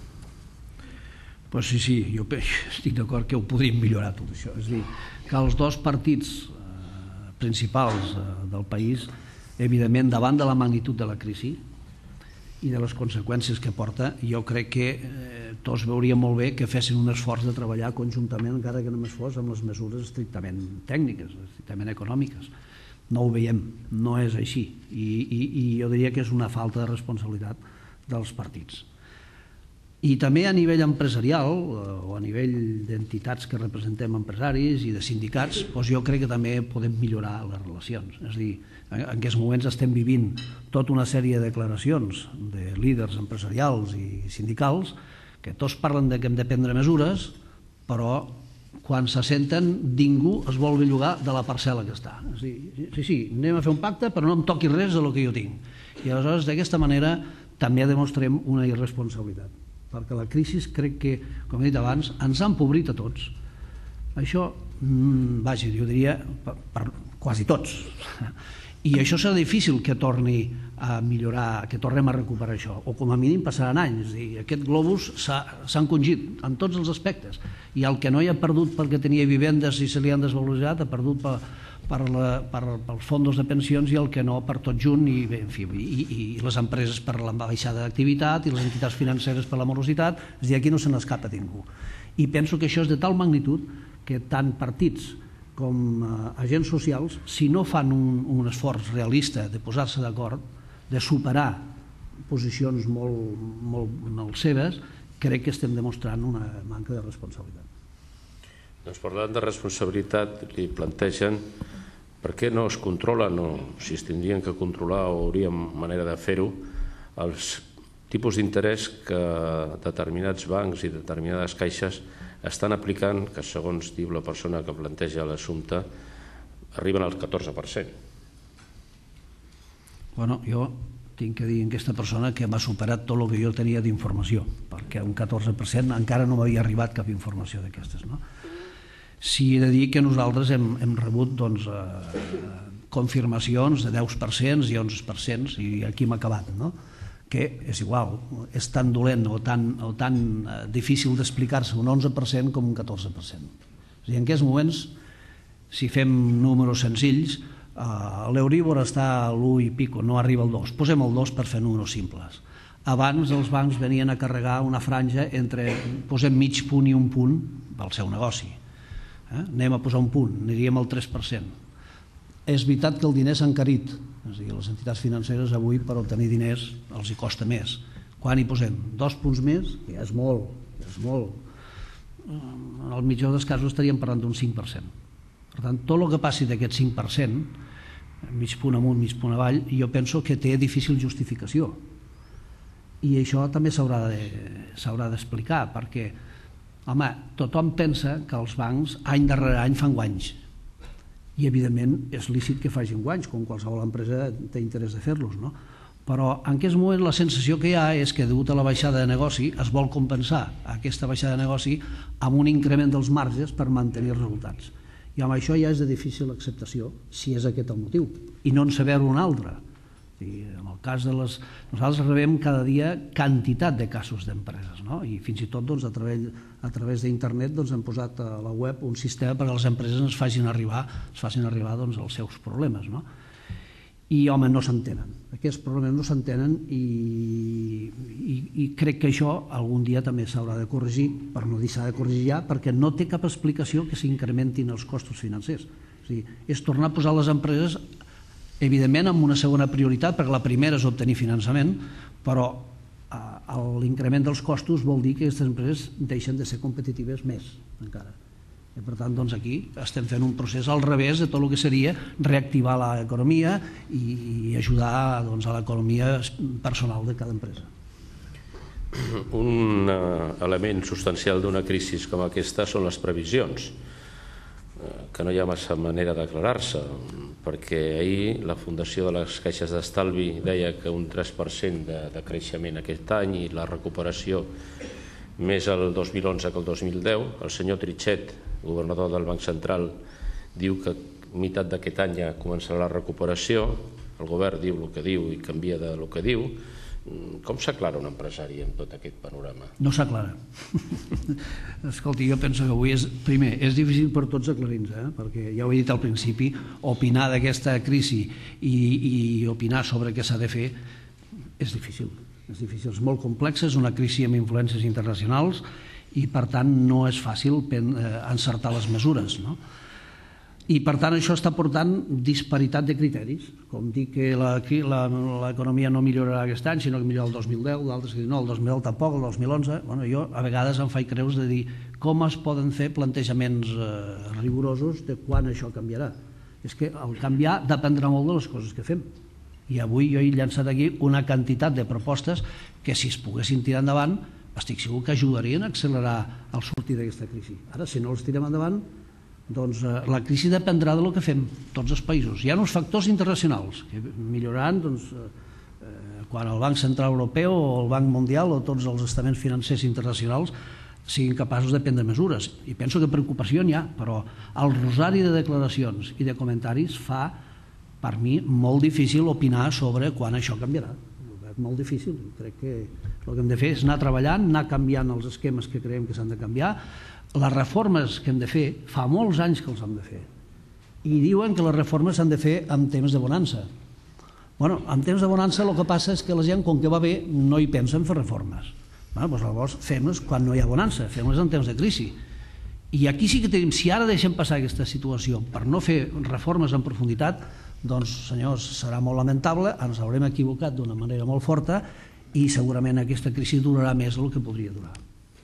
[SPEAKER 3] Doncs sí, jo estic d'acord que ho podríem millorar tot això. És a dir, que els dos partits principals del país, evidentment, davant de la magnitud de la crisi i de les conseqüències que porta, jo crec que tots veuríem molt bé que fessin un esforç de treballar conjuntament, encara que només fos amb les mesures estrictament tècniques, estrictament econòmiques. No ho veiem, no és així. I jo diria que és una falta de responsabilitat dels partits. I també a nivell empresarial o a nivell d'entitats que representem empresaris i de sindicats, doncs jo crec que també podem millorar les relacions. És a dir, en aquests moments estem vivint tota una sèrie de declaracions de líders empresarials i sindicals que tots parlen que hem de prendre mesures, però quan se senten ningú es vol bellugar de la parcel·la que està. És a dir, sí, anem a fer un pacte però no em toqui res del que jo tinc. I aleshores d'aquesta manera també demostrem una irresponsabilitat, perquè la crisi crec que, com he dit abans, ens ha empobrit a tots. Això, vaja, jo diria per quasi tots. I això serà difícil que torni a millorar, que tornem a recuperar això, o com a mínim passaran anys. És a dir, aquest globus s'ha encongit en tots els aspectes, i el que no hi ha perdut perquè tenia vivendes i se li han desvaloritzat, ha perdut pels fons de pensions, i el que no per tot junt, i les empreses per la baixada d'activitat i les entitats financeres per la morositat. És a dir, aquí no se n'escapa ningú. I penso que això és de tal magnitud que tant partits com agents socials, si no fan un esforç realista de posar-se d'acord, de superar posicions molt seves, crec que estem demostrant una manca de responsabilitat.
[SPEAKER 1] Doncs parlant de responsabilitat, li plantegen per què no es controlen, o si es tindrien que controlar o hauríem manera de fer-ho, els tipus d'interès que determinats bancs i determinades caixes estan aplicant, que segons diu la persona que planteja l'assumpte, arriben al 14%.
[SPEAKER 3] Bueno, jo tinc que dir a aquesta persona que m'ha superat tot el que jo tenia d'informació, perquè un 14% encara no m'havia arribat cap informació d'aquestes, no? Sí, he de dir que nosaltres hem rebut confirmacions de 10% i 11%, i aquí m'ha acabat, no? Que és igual, és tan dolent o tan difícil d'explicar-se un 11% com un 14%. És a dir, en aquests moments, si fem números senzills, l'Euríbor està a l'1 i pico, no arriba al 2. Posem el 2 per fer números simples. Abans els bancs venien a carregar una franja entre, posem mig punt i un punt pel seu negoci. Anem a posar un punt, aniríem al 3%. És veritat que el diner s'ha encarit, és a dir, les entitats financeres avui per obtenir diners els hi costa més. Quan hi posem 2 punts més, que ja és molt, en el millor dels casos estaríem parlant d'un 5%. Per tant, tot el que passi d'aquest 5%, mig punt amunt, mig punt avall, jo penso que té difícil justificació. I això també s'haurà d'explicar, perquè, home, tothom pensa que els bancs any darrere any fan guanys. I, evidentment, és lícit que facin guanys, com qualsevol empresa té interès de fer-los, no? Però en aquest moment la sensació que hi ha és que, degut a la baixada de negoci, es vol compensar aquesta baixada de negoci amb un increment dels marges per mantenir els resultats. I amb això ja és de difícil acceptació, si és aquest el motiu, i no en saber un altre. En el cas de les... Nosaltres rebem cada dia quantitat de casos d'empreses, no? I fins i tot a través d'internet hem posat a la web un sistema perquè les empreses ens facin arribar els seus problemes, no? I, home, no s'entenen. Aquests problemes no s'entenen i crec que això algun dia també s'haurà de corregir, per no dir s'ha de corregir ja, perquè no té cap explicació que s'incrementin els costos financers. És a dir, és tornar a posar les empreses, evidentment amb una segona prioritat, perquè la primera és obtenir finançament, però l'increment dels costos vol dir que aquestes empreses deixen de ser competitives més encara. I per tant, aquí estem fent un procés al revés de tot el que seria reactivar l'economia i ajudar a l'economia personal de cada empresa.
[SPEAKER 1] Un element substancial d'una crisi com aquesta són les previsions, que no hi ha massa manera d'aclarar-se, perquè ahir la Fundació de les Caixes d'Estalvi deia que un 3% de creixement aquest any i la recuperació més el 2011 que el 2010. El senyor Trichet, governador del Banc Central, diu que a meitat d'aquest any ja començarà la recuperació. El govern diu el que diu i canvia del que diu. Com s'aclara un empresari amb tot aquest panorama?
[SPEAKER 3] No s'aclara. Escolti, jo penso que avui primer, és difícil per tots aclarir-nos, perquè ja ho he dit al principi, opinar d'aquesta crisi i opinar sobre què s'ha de fer és difícil. És molt complex, és una crisi amb influències internacionals i per tant no és fàcil encertar les mesures. I per tant això està portant disparitat de criteris, com dir que l'economia no millorarà aquest any sinó que millorarà el 2010, d'altres que diuen no, el 2010 tampoc, el 2011. Jo a vegades em faig creus de dir com es poden fer plantejaments rigorosos de quan això canviarà. És que el canviar dependrà molt de les coses que fem. I avui jo he llançat aquí una quantitat de propostes que si es poguessin tirar endavant estic segur que ajudarien a accelerar el sortir d'aquesta crisi. Ara, si no els tirem endavant, doncs la crisi dependrà del que fem tots els països. Hi ha uns factors internacionals que milloraran quan el Banc Central Europeu o el Banc Mundial o tots els estaments financers internacionals siguin capaços de prendre mesures. I penso que preocupació n'hi ha, però el rosari de declaracions i de comentaris fa, per mi, molt difícil opinar sobre quan això canviarà. És molt difícil. Crec que el que hem de fer és anar treballant, anar canviant els esquemes que creiem que s'han de canviar. Les reformes que hem de fer, fa molts anys que els hem de fer. I diuen que les reformes s'han de fer en temps de bonança. En temps de bonança el que passa és que la gent, com que va bé, no hi pensa en fer reformes. Llavors fem-les quan no hi ha bonança, fem-les en temps de crisi. I aquí sí que tenim, si ara deixem passar aquesta situació per no fer reformes en profunditat, doncs, senyors, serà molt lamentable, ens haurem equivocat d'una manera molt forta i segurament aquesta crisi durarà més del que podria durar.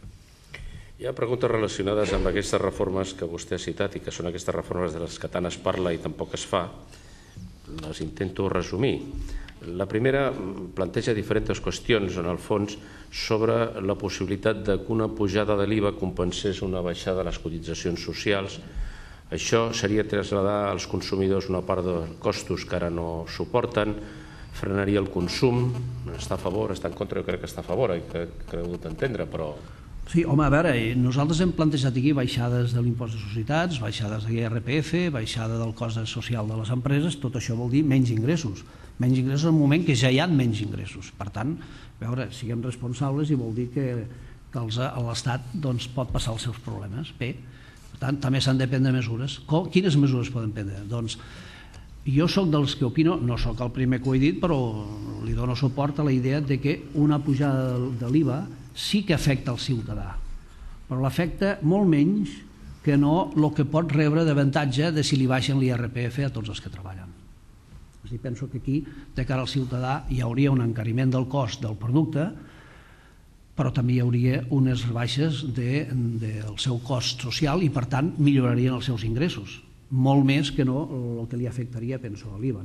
[SPEAKER 1] Hi ha preguntes relacionades amb aquestes reformes que vostè ha citat i que són aquestes reformes de les que tant es parla i tampoc es fa. Les intento resumir. La primera planteja diferents qüestions, en el fons, sobre la possibilitat que una pujada de l'IVA compensés una baixada de les cotitzacions socials. Això seria traslladar als consumidors una part dels costos que ara no suporten, frenaria el consum. Està a favor, està en contra? Jo crec que està a favor, he cregut entendre, però...
[SPEAKER 3] Sí, home, a veure, nosaltres hem plantejat aquí baixades de l'impost de societats, baixades de l'IRPF, baixada del cost social de les empreses, tot això vol dir menys ingressos. Menys ingressos en un moment que ja hi ha menys ingressos. Per tant, a veure, siguem responsables i vol dir que l'Estat pot passar els seus problemes. Bé, per tant, també s'han de prendre mesures. Quines mesures poden prendre? Doncs jo soc dels que opino, no soc el primer que ho he dit, però li dono suport a la idea de que una pujada de l'IVA sí que afecta el ciutadà, però l'afecta molt menys que no el que pot rebre d'avantatge de si li baixen l'IRPF a tots els que treballen. Penso que aquí, de cara al ciutadà, hi hauria un encariment del cost del producte, però també hi hauria unes rebaixes del seu cost social i, per tant, millorarien els seus ingressos, molt més que no el que li afectaria, penso, a l'IVA.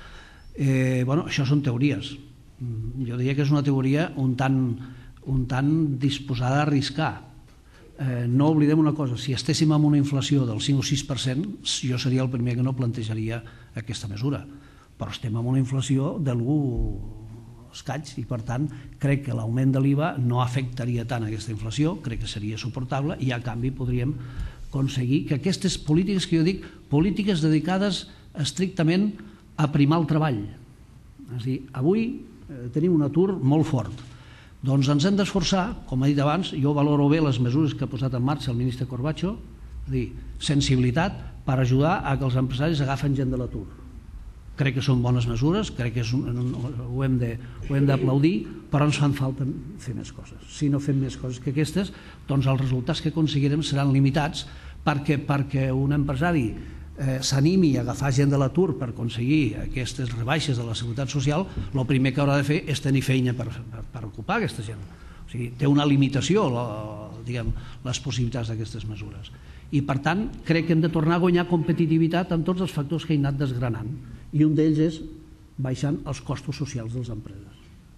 [SPEAKER 3] Això són teories. Jo diria que és una teoria un tant disposada a arriscar. No oblidem una cosa, si estéssim amb una inflació del 5 o 6%, jo seria el primer que no plantejaria aquesta mesura, però estem amb una inflació de l'1 escaig i per tant crec que l'augment de l'IVA no afectaria tant aquesta inflació, crec que seria suportable i a canvi podríem aconseguir que aquestes polítiques que jo dic, polítiques dedicades estrictament a primar el treball. És a dir, avui tenim un atur molt fort. Doncs ens hem d'esforçar, com he dit abans, jo valoro bé les mesures que ha posat en marxa el ministre Corbacho, és a dir, sensibilitat per ajudar a que els empresaris agafen gent de l'atur. Crec que són bones mesures, crec que ho hem d'aplaudir, però ens fan falta fer més coses. Si no fem més coses que aquestes, doncs els resultats que aconseguirem seran limitats perquè un empresari s'animi a agafar gent de l'atur per aconseguir aquestes rebaixes de la Seguretat Social, el primer que haurà de fer és tenir feina per ocupar aquesta gent. O sigui, té una limitació les possibilitats d'aquestes mesures. I, per tant, crec que hem de tornar a guanyar competitivitat amb tots els factors que he anat desgranant. I un d'ells és baixant els costos socials de les empreses.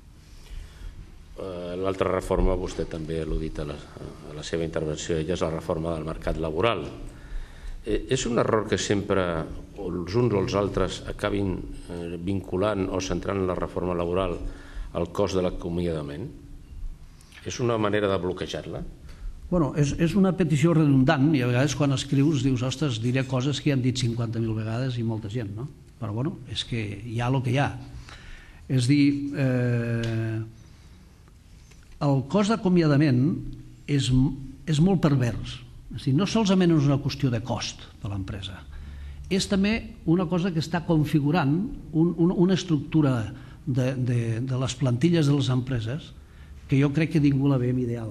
[SPEAKER 1] L'altra reforma, vostè també ha al·ludit a la seva intervenció, ella és la reforma del mercat laboral. És un error que sempre els uns o els altres acabin vinculant o centrant la reforma laboral al cost de l'acomiadament? És una manera de bloquejar-la?
[SPEAKER 3] Bueno, és una petició redundant i a vegades quan escrius dius, ostres, diré coses que ja han dit 50.000 vegades i molta gent, no? Però bueno, és que hi ha el que hi ha. És dir, el cost d'acomiadament és molt pervers. No solament és una qüestió de cost de l'empresa, és també una cosa que està configurant una estructura de les plantilles de les empreses que jo crec que ningú la veiem ideal.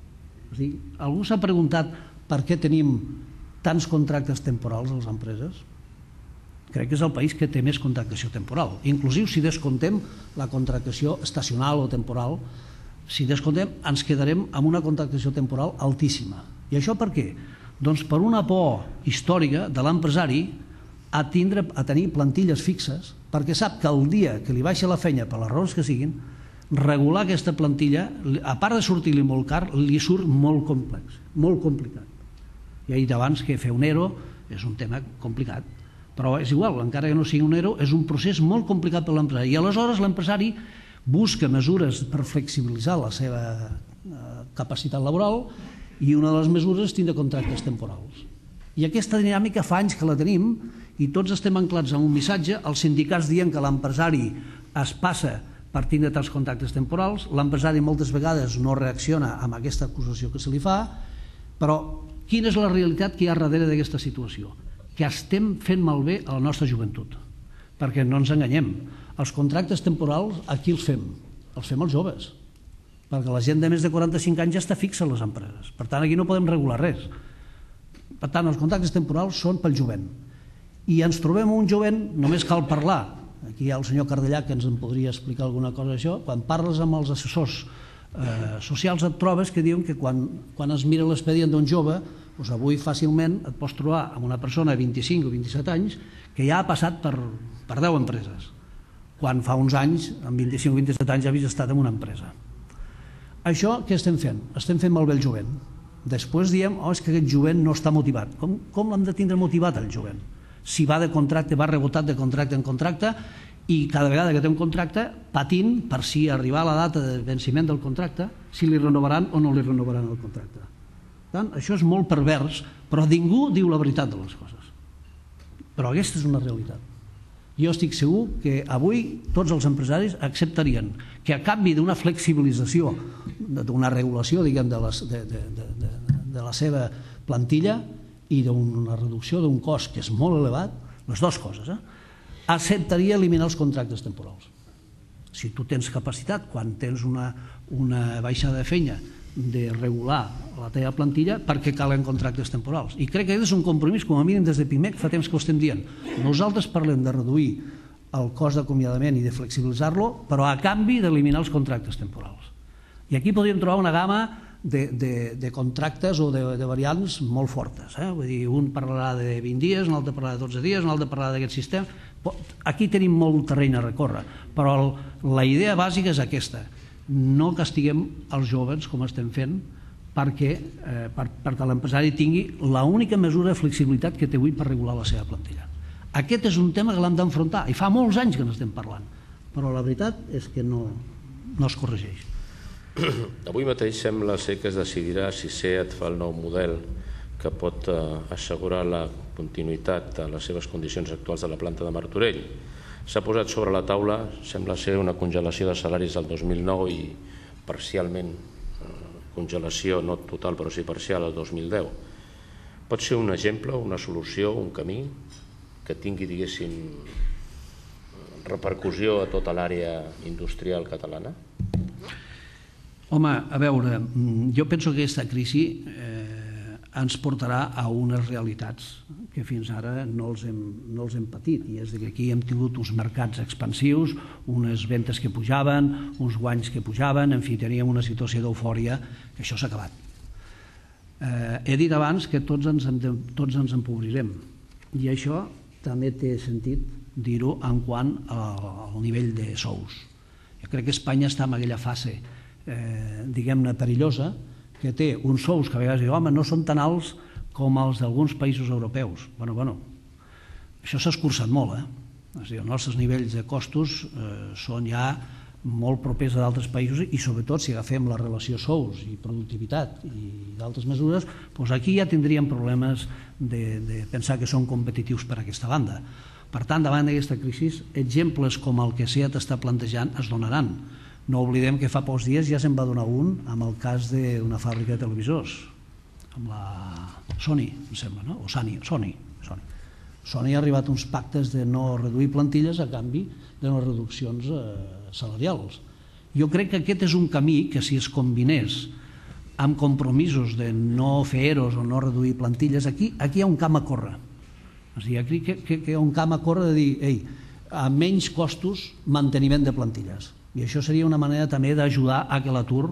[SPEAKER 3] Algú s'ha preguntat per què tenim tants contractes temporals a les empreses? Crec que és el país que té més contractació temporal. Inclusiu si descomptem la contractació estacional o temporal, si descomptem ens quedarem amb una contractació temporal altíssima. I això per què? Doncs per una por històrica de l'empresari a tenir plantilles fixes, perquè sap que el dia que li baixa la feina per les raons que siguin, regular aquesta plantilla, a part de sortir-li molt car, li surt molt complex, molt complicat. Ja he dit abans que fer un ERO és un tema complicat, però és igual, encara que no sigui un ERO, és un procés molt complicat per l'empresari. I aleshores l'empresari busca mesures per flexibilitzar la seva capacitat laboral i una de les mesures és tindre contractes temporals. I aquesta dinàmica fa anys que la tenim i tots estem anclats en un missatge, els sindicats dient que l'empresari es passa per tindre tants contractes temporals, l'empresari moltes vegades no reacciona amb aquesta acusació que se li fa, però quina és la realitat que hi ha darrere d'aquesta situació? Que estem fent malbé a la nostra joventut, perquè no ens enganyem, els contractes temporals aquí els fem els joves, perquè la gent de més de 45 anys ja està fixa a les empreses. Per tant, aquí no podem regular res. Per tant, els contractes temporals són pel jovent. I ens trobem un jovent, només cal parlar. Aquí hi ha el senyor Cardellà que ens en podria explicar alguna cosa d'això. Quan parles amb els assessors socials et trobes que diuen que quan es mira l'expedient d'un jove, doncs avui fàcilment et pots trobar amb una persona de 25 o 27 anys que ja ha passat per 10 empreses. Quan fa uns anys, amb 25 o 27 anys, ja havies estat en una empresa. Això què estem fent? Estem fent malbé el jovent. Després diem, és que aquest jovent no està motivat. Com l'hem de tindre motivat, el jovent? Si va de contracte, va rebotat de contracte en contracte i cada vegada que té un contracte patint per si arribar a la data de venciment del contracte, si li renovaran o no li renovaran el contracte. Per tant, això és molt pervers, però ningú diu la veritat de les coses. Però aquesta és una realitat. Jo estic segur que avui tots els empresaris acceptarien que a canvi d'una flexibilització, d'una regulació de la seva plantilla i d'una reducció d'un cost que és molt elevat, les dues coses, acceptaria eliminar els contractes temporals. Si tu tens capacitat, quan tens una baixada de feina, de regular la teva plantilla, perquè calen contractes temporals. I crec que aquest és un compromís, com a mínim des de PIMEC fa temps que ho estem dient. Nosaltres parlem de reduir el cost d'acomiadament i de flexibilitzar-lo, però a canvi d'eliminar els contractes temporals. I aquí podríem trobar una gamma de contractes o de variants molt fortes. Vull dir, un parlarà de 20 dies, un altre parlarà de 12 dies, un altre parlarà d'aquest sistema. Aquí tenim molt terreny a recórrer, però la idea bàsica és aquesta. No castiguem els joves com estem fent perquè l'empresari tingui l'única mesura de flexibilitat que té avui per regular la seva plantilla. Aquest és un tema que l'hem d'enfrontar i fa molts anys que n'estem parlant, però la veritat és que no es corregeix.
[SPEAKER 1] Avui mateix sembla ser que es decidirà si SEAT fa el nou model que pot assegurar la continuïtat de les seves condicions actuals de la planta de Martorell. S'ha posat sobre la taula, sembla ser una congelació de salaris del 2009 i parcialment congelació, no total però sí parcial, al 2010. Pot ser un exemple, una solució, un camí que tingui, diguéssim, repercussió a tota l'àrea industrial catalana?
[SPEAKER 3] Home, a veure, jo penso que aquesta crisi ens portarà a unes realitats que fins ara no els hem patit, i és que aquí hem tingut uns mercats expansius, unes ventes que pujaven, uns guanys que pujaven, en fi, teníem una situació d'eufòria, que això s'ha acabat. He dit abans que tots ens empobrirem, i això també té sentit dir-ho en quant al nivell de sous. Jo crec que Espanya està en aquella fase, diguem-ne, perillosa, que té uns sous que a vegades diu, home, no són tan alts com els d'alguns països europeus. Bueno, això s'ha escurçat molt, Els nostres nivells de costos són ja molt propers a d'altres països, i sobretot si agafem la relació sous i productivitat i d'altres mesures, doncs aquí ja tindríem problemes de pensar que són competitius per aquesta banda. Per tant, davant d'aquesta crisi, exemples com el que SEAT està plantejant es donaran. No oblidem que fa pocs dies ja se'n va donar un amb el cas d'una fàbrica de televisors, amb la Sony, em sembla, no? O Sony. Sony ha arribat a uns pactes de no reduir plantilles a canvi de les reduccions salarials. Jo crec que aquest és un camí que, si es combinés amb compromisos de no fer EROs o no reduir plantilles, aquí hi ha un camp a córrer. És a dir, aquí hi ha un camp a córrer de dir, a menys costos, manteniment de plantilles. I això seria una manera també d'ajudar a que l'atur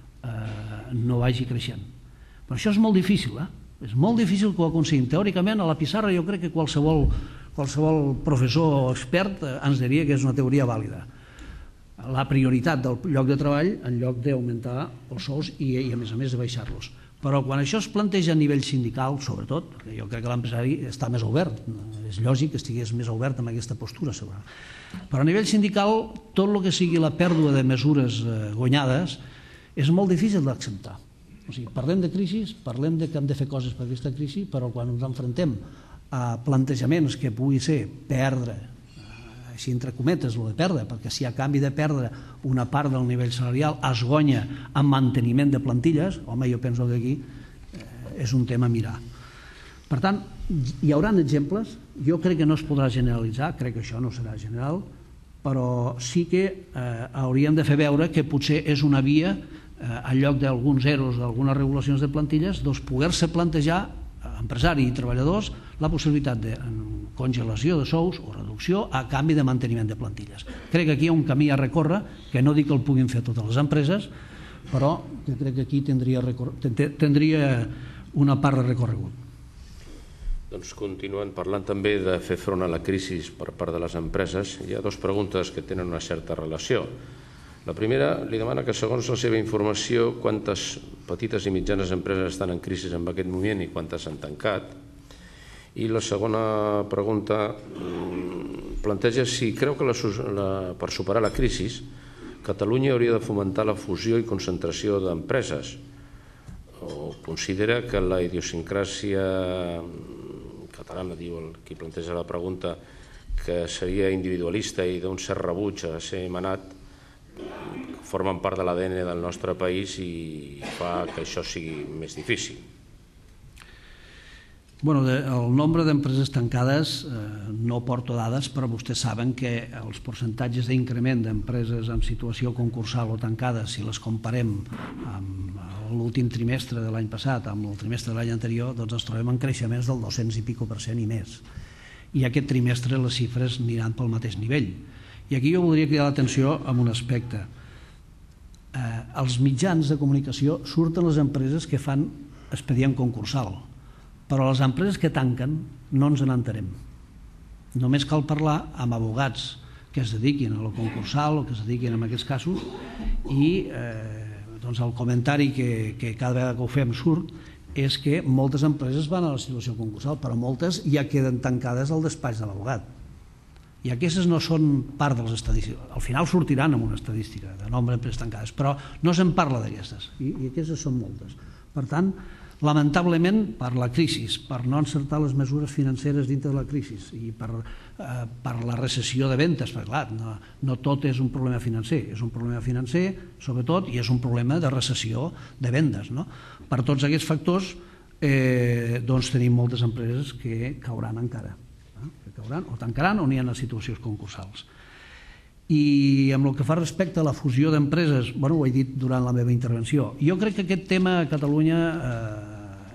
[SPEAKER 3] no vagi creixent. Però això és molt difícil, És molt difícil que ho aconseguim. Teòricament, a la pissarra jo crec que qualsevol professor o expert ens diria que és una teoria vàlida. La prioritat del lloc de treball en lloc d'augmentar els sous i a més de baixar-los. Però quan això es planteja a nivell sindical, sobretot, jo crec que l'empresari està més obert, és lògic que estigués més obert amb aquesta postura, segurament. Però a nivell sindical, tot el que sigui la pèrdua de mesures guanyades és molt difícil d'acceptar. O sigui, parlem de crisi, parlem que hem de fer coses per aquesta crisi, però quan ens enfrontem a plantejaments que pugui ser perdre, així entre cometes, el de perdre, perquè si a canvi de perdre una part del nivell salarial es guanya amb manteniment de plantilles, home, jo penso que aquí és un tema a mirar. Per tant, hi haurà exemples, jo crec que no es podrà generalitzar, crec que això no serà general, però sí que hauríem de fer veure que potser és una via, en lloc d'alguns EROs, d'algunes regulacions de plantilles, doncs poder-se plantejar, empresari i treballadors, la possibilitat de congelació de sous o reducció a canvi de manteniment de plantilles. Crec que aquí hi ha un camí a recórrer, que no dic que el puguin fer totes les empreses, però que crec que aquí tindria una part de recorregut.
[SPEAKER 1] Doncs continuant parlant també de fer front a la crisi per part de les empreses, hi ha dues preguntes que tenen una certa relació. La primera li demana que, segons la seva informació, quantes petites i mitjanes empreses estan en crisi en aquest moment i quantes han tancat. I la segona pregunta planteja si creu que per superar la crisi Catalunya hauria de fomentar la fusió i concentració d'empreses, o considera que la idiosincràsia catalana, diu qui planteja la pregunta, que seria individualista i d'un cert rebuig a ser manat, formen part de l'ADN del nostre país i fa que això sigui més difícil.
[SPEAKER 3] Bueno, el nombre d'empreses tancades no porto dades, però vostès saben que els percentatges d'increment d'empreses en situació concursal o tancades, si les comparem amb l'últim trimestre de l'any passat amb el trimestre de l'any anterior, doncs ens trobem en creixements del 200 i escaig i més. I aquest trimestre les xifres aniran pel mateix nivell. I aquí jo voldria cridar l'atenció en un aspecte. Als mitjans de comunicació surten les empreses que fan expedient concursal, però les empreses que tanquen no ens n'enterem. Només cal parlar amb advocats que es dediquin a la concursal o que es dediquin a aquests casos i el comentari que cada vegada que ho fem surt és que moltes empreses van a la situació concursal, però moltes ja queden tancades al despatx de l'advocat. I aquestes no són part de les estadístiques. Al final sortiran amb una estadística de nombre d'empreses tancades, però no se'n parla d'aquestes, i aquestes són moltes. Per tant, lamentablement, per la crisi, per no encertar les mesures financeres dintre de la crisi i per la recessió de ventes, perquè clar, no tot és un problema financer, és un problema financer, sobretot, i és un problema de recessió de vendes. Per tots aquests factors, doncs tenim moltes empreses que cauran encara, o tancaran o n'hi ha a situacions concursals. I amb el que fa respecte a la fusió d'empreses, ho he dit durant la meva intervenció, jo crec que aquest tema a Catalunya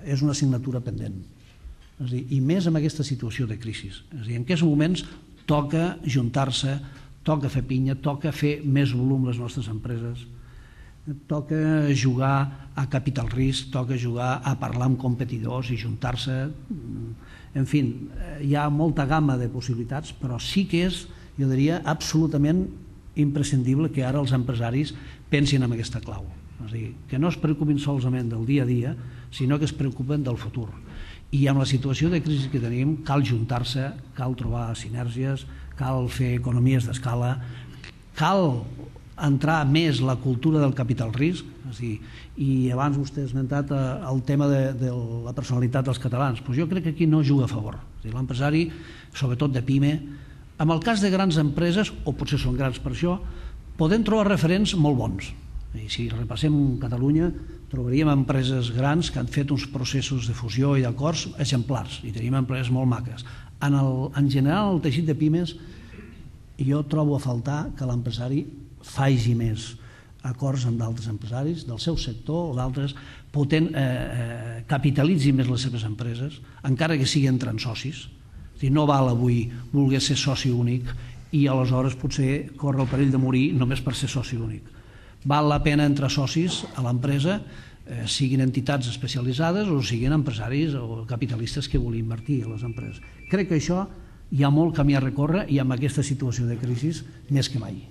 [SPEAKER 3] és una assignatura pendent. I més en aquesta situació de crisi. En aquests moments toca juntar-se, toca fer pinya, toca fer més volum les nostres empreses, toca jugar a capital risc, toca jugar a parlar amb competidors i juntar-se. En fi, hi ha molta gamma de possibilitats, però sí que és, jo diria, absolutament imprescindible que ara els empresaris pensin en aquesta clau. És a dir, que no es preocupin solament del dia a dia, sinó que es preocupen del futur. I amb la situació de crisi que tenim cal juntar-se, cal trobar sinergies, cal fer economies d'escala, cal entrar més la cultura del capital risc, i abans vostè ha esmentat el tema de la personalitat dels catalans. Jo crec que aquí no juga a favor. L'empresari, sobretot de PIME, en el cas de grans empreses, o potser són grans per això, podem trobar referents molt bons. Si repassem Catalunya, trobaríem empreses grans que han fet uns processos de fusió i d'acords exemplars, i tenim empreses molt maques. En general, el teixit de PIMEs, jo trobo a faltar que l'empresari faci més acords amb d'altres empresaris del seu sector o d'altres, capitalitzi més les seves empreses, encara que sigui entre socis. No val avui voler ser soci únic i aleshores potser corre el perill de morir només per ser soci únic. Val la pena entre socis a l'empresa, siguin entitats especialitzades o siguin empresaris o capitalistes que vulguin invertir a les empreses. Crec que això hi ha molt camí a recórrer i amb aquesta situació de crisi més que mai.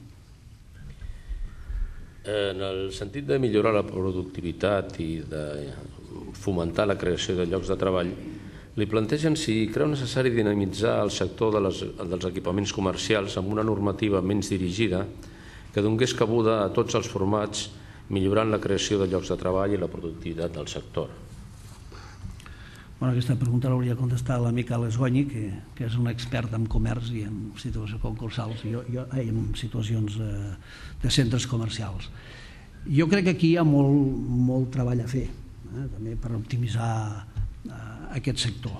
[SPEAKER 1] En el sentit de millorar la productivitat i de fomentar la creació de llocs de treball, li plantegen si creu necessari dinamitzar el sector dels equipaments comercials amb una normativa menys dirigida que donés cabuda a tots els formats, millorant la creació de llocs de treball i la productivitat del sector.
[SPEAKER 3] Aquesta pregunta l'hauria contestat l'amic Àlex Goñi, que és un expert en comerç i en situacions concursals, en situacions de centres comercials. Jo crec que aquí hi ha molt treball a fer, també per optimitzar aquest sector.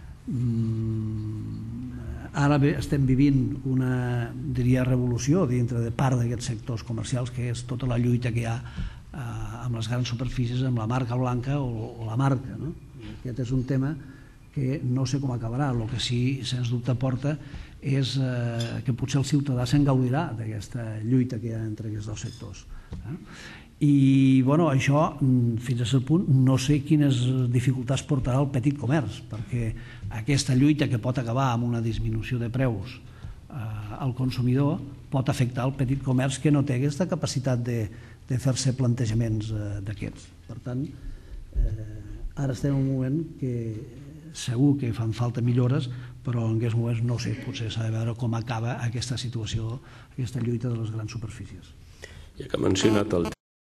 [SPEAKER 3] Ara estem vivint una, diria, revolució dintre de part d'aquests sectors comercials, que és tota la lluita que hi ha amb les grans superfícies, amb la marca blanca o la marca. Aquest és un tema que no sé com acabarà. El que sí, sens dubte, porta és que potser el ciutadà se'n gaudirà d'aquesta lluita que hi ha entre aquests dos sectors. I això, fins a cert punt, no sé quines dificultats portarà el petit comerç, perquè aquesta lluita que pot acabar amb una disminució de preus al consumidor pot afectar el petit comerç que no té aquesta capacitat de fer-se plantejaments d'aquests. Per tant, ara estem en un moment que segur que fan falta millores, però en aquests moments no sé, potser s'ha de veure com acaba aquesta situació, aquesta lluita de les grans superfícies.
[SPEAKER 1] Ja que ha mencionat el...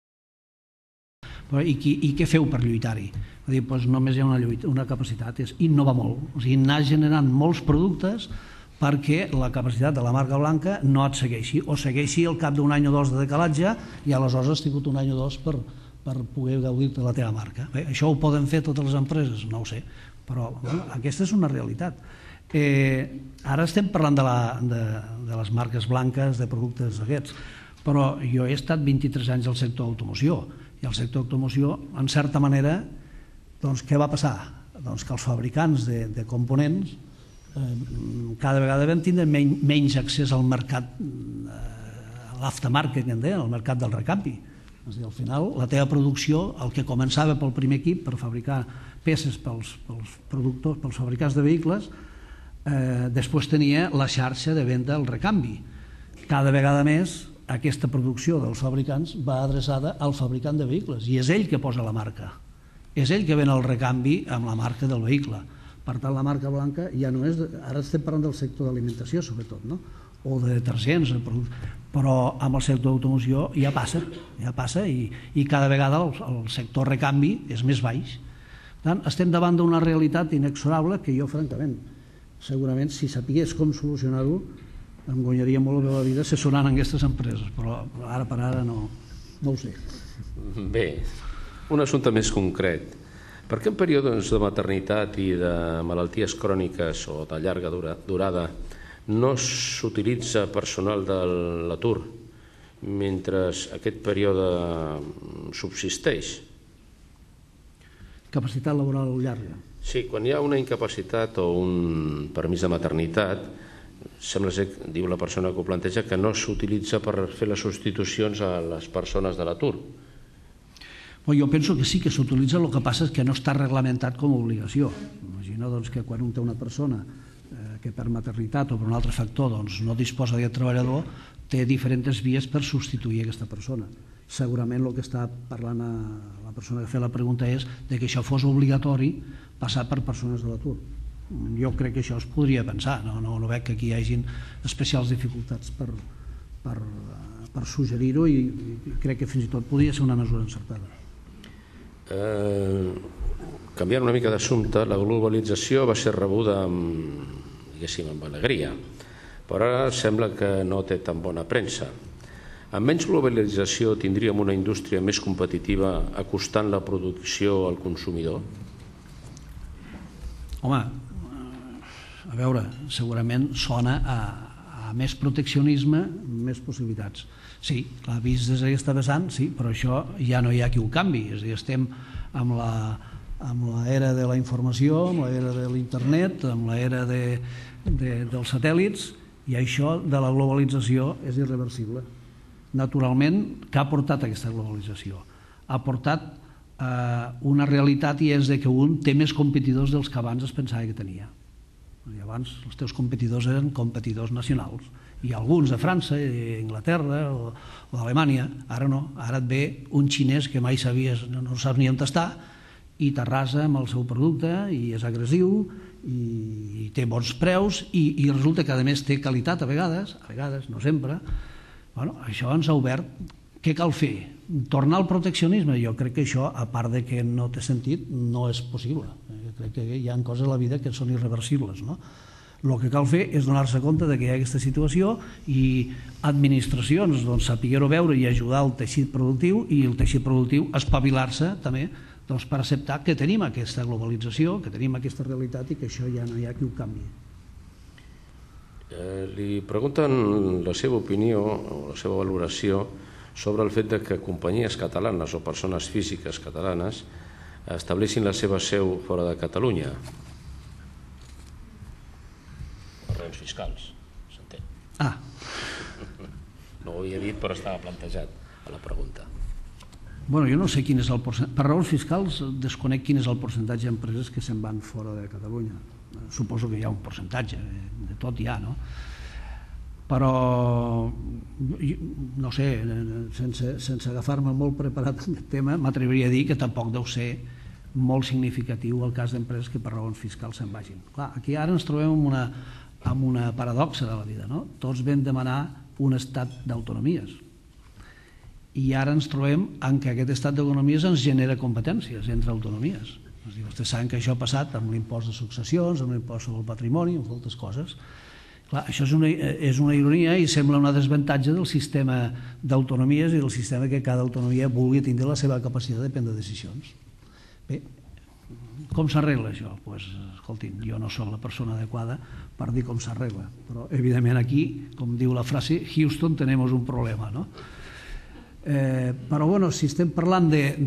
[SPEAKER 3] I què feu per lluitar-hi? Només hi ha una capacitat, és innovar molt, anar generant molts productes perquè la capacitat de la marca blanca no et segueixi, o segueixi al cap d'un any o dos de decalatge i aleshores has tingut un any o dos per poder gaudir-te de la teva marca. Això ho poden fer totes les empreses? No ho sé, però aquesta és una realitat. Ara estem parlant de les marques blanques, de productes aquests, però jo he estat 23 anys al sector d'automoció, i el sector d'automoció, en certa manera, què va passar? Que els fabricants de components cada vegada vam tindre menys accés al mercat, a l'aftermarket, al mercat del recanvi. Al final, la teva producció, el que començava pel primer equip per fabricar peces pels fabricants de vehicles, després tenia la xarxa de venda al recanvi. Cada vegada més aquesta producció dels fabricants va adreçada al fabricant de vehicles i és ell que posa la marca, és ell que ven el recanvi amb la marca del vehicle. Per tant, la marca blanca ja no és... Ara estem parlant del sector d'alimentació, sobretot, o de detergents, però amb el sector d'automoció ja passa i cada vegada el sector recanvi és més baix. Per tant, estem davant d'una realitat inexorable que jo, francament, segurament, si sapigués com solucionar-ho, em guanyaria molt la meva vida assessorant aquestes empreses, però ara per ara no ho sé.
[SPEAKER 1] Bé, un assumpte més concret. Per què en períodes de maternitat i de malalties cròniques o de llarga durada no s'utilitza personal de l'atur mentre aquest període subsisteix?
[SPEAKER 3] Capacitat laboral llarga.
[SPEAKER 1] Sí, quan hi ha una incapacitat o un permís de maternitat, sembla ser, diu la persona que ho planteja, que no s'utilitza per fer les substitucions a les persones de l'atur.
[SPEAKER 3] Jo penso que sí que s'utilitza, el que passa és que no està reglamentat com a obligació. Imagina que quan un té una persona que per maternitat o per un altre factor no disposa d'aquest treballador, té diferents vies per substituir aquesta persona. Segurament el que està parlant la persona que ha fet la pregunta és que això fos obligatori passar per persones de l'atur. Jo crec que això es podria pensar, no veig que aquí hi hagin especials dificultats per suggerir-ho i crec que fins i tot podria ser una mesura encertada.
[SPEAKER 1] Canviant una mica d'assumpte, la globalització va ser rebuda amb alegria, però ara sembla que no té tan bona premsa. Amb menys globalització tindríem una indústria més competitiva acostant la producció al consumidor?
[SPEAKER 3] Home, a veure, segurament sona a més proteccionisme, més possibilitats. Sí, clar, vist des d'aquesta vessant, sí, però això ja no hi ha qui ho canvi. És a dir, estem amb l'era de la informació, amb l'era de l'internet, amb l'era dels satèl·lits, i això de la globalització és irreversible. Naturalment, què ha portat aquesta globalització? Ha portat una realitat i és que un té més competidors dels que abans es pensava que tenia. Abans els teus competidors eren competidors nacionals, i alguns de França, d'Anglaterra o d'Alemanya. Ara no, ara et ve un xinès que mai sabies, no saps ni on està, i t'arrasa amb el seu producte i és agressiu i té bons preus i resulta que a més té qualitat a vegades, no sempre. Això ens ha obert. Què cal fer? Tornar al proteccionisme? Jo crec que això, a part de que no té sentit, no és possible. Jo crec que hi ha coses a la vida que són irreversibles. El que cal fer és donar-se compte que hi ha aquesta situació i administracions sapiguer-ho veure i ajudar el teixit productiu, i el teixit productiu espavilar-se també per acceptar que tenim aquesta globalització, que tenim aquesta realitat i que això ja no hi ha qui ho canvi.
[SPEAKER 1] Li pregunten la seva opinió o la seva valoració sobre el fet que companyies catalanes o persones físiques catalanes estableixin la seva seu fora de Catalunya. Per raons fiscals, s'entén. No ho havia dit, però estava plantejat a la pregunta.
[SPEAKER 3] Jo no sé quin és el percentatge. Per raons fiscals desconec quin és el percentatge d'empreses que se'n van fora de Catalunya. Suposo que hi ha un percentatge, de tot hi ha, no? Però, no sé, sense agafar-me molt preparat en aquest tema, m'atreviria a dir que tampoc deu ser molt significatiu el cas d'empreses que per raons fiscals se'n vagin. Clar, aquí ara ens trobem amb una paradoxa de la vida, no? Tots vam demanar un estat d'autonomies i ara ens trobem en què aquest estat d'autonomies ens genera competències entre autonomies. Vostès saben que això ha passat amb l'impost de successions, amb l'impost sobre el patrimoni, amb moltes coses. Clar, això és una ironia i sembla un desavantatge del sistema d'autonomies i del sistema que cada autonomia vulgui tindre la seva capacitat de prendre decisions. Bé, com s'arregla això? Doncs, escoltin, jo no soc la persona adequada per dir com s'arregla, però evidentment aquí, com diu la frase, Houston tenemos un problema, no? Però si estem parlant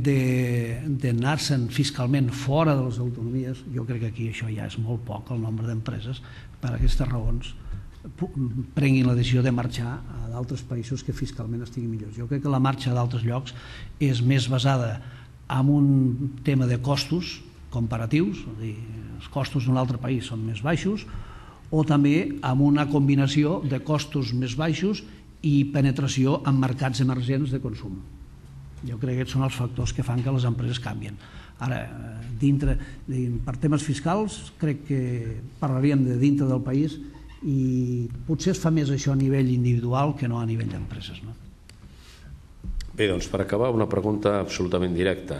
[SPEAKER 3] d'anar-se'n fiscalment fora de les autonomies, jo crec que aquí això ja és molt poc, el nombre d'empreses per aquestes raons prenguin la decisió de marxar a d'altres països que fiscalment estiguin millors. Jo crec que la marxa a d'altres llocs és més basada en un tema de costos comparatius, és a dir, els costos d'un altre país són més baixos, o també amb una combinació de costos més baixos i penetració en mercats emergents de consum. Jo crec que aquests són els factors que fan que les empreses canvien. Ara, per temes fiscals, crec que parlaríem de dintre del país i potser es fa més això a nivell individual que no a nivell d'empreses.
[SPEAKER 1] Bé, doncs per acabar, una pregunta absolutament directa.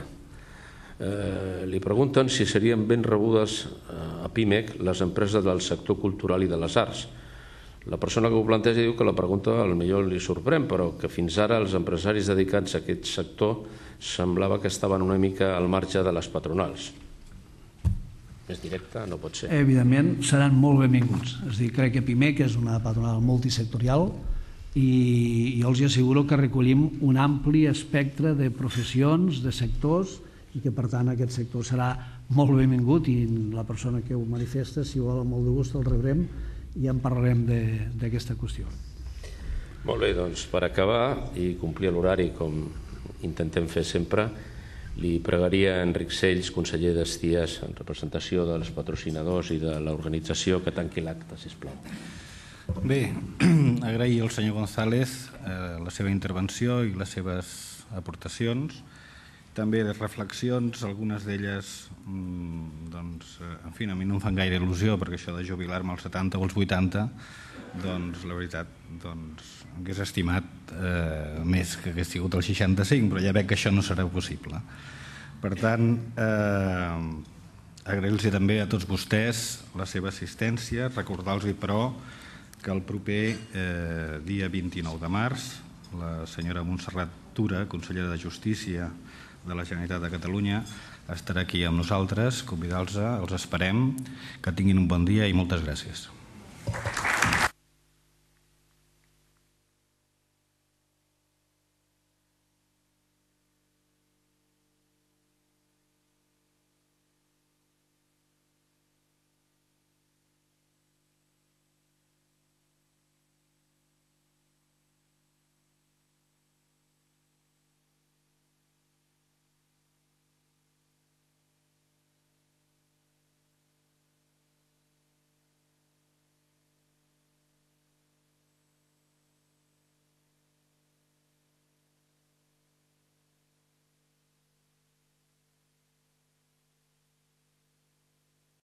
[SPEAKER 1] Li pregunten si serien ben rebudes a PIMEC les empreses del sector cultural i de les arts. La persona que ho planteja diu que la pregunta potser li sorprèn, però que fins ara els empresaris dedicats a aquest sector semblava que estaven una mica al marge de les patronals. Més directe no pot ser.
[SPEAKER 3] Evidentment seran molt benvinguts. És a dir, crec que PIMEC és una patronal multisectorial i jo els asseguro que recollim un ampli espectre de professions, de sectors i que per tant aquest sector serà molt benvingut i la persona que ho manifesta, si vol, amb molt de gust el rebrem i en parlarem d'aquesta qüestió.
[SPEAKER 1] Molt bé, doncs per acabar i complir l'horari com intentem fer sempre, li pregaria a Enric Sells, conseller d'Esties, en representació dels patrocinadors i de l'organització, que tanqui l'acte, sisplau.
[SPEAKER 4] Bé, agrair al senyor González la seva intervenció i les seves aportacions, també de reflexions, algunes d'elles, doncs, en fi, a mi no em fan gaire il·lusió, perquè això de jubilar-me als 70 o als 80, doncs, la veritat, doncs, hagués estimat més que hagués sigut el 65, però ja veig que això no serà possible. Per tant, agrair-los també a tots vostès la seva assistència, recordar-los, però, que el proper dia 29 de març la senyora Montserrat Tura, consellera de Justícia de la Generalitat de Catalunya, estarà aquí amb nosaltres, convidar-los, els esperem, que tinguin un bon dia i moltes gràcies.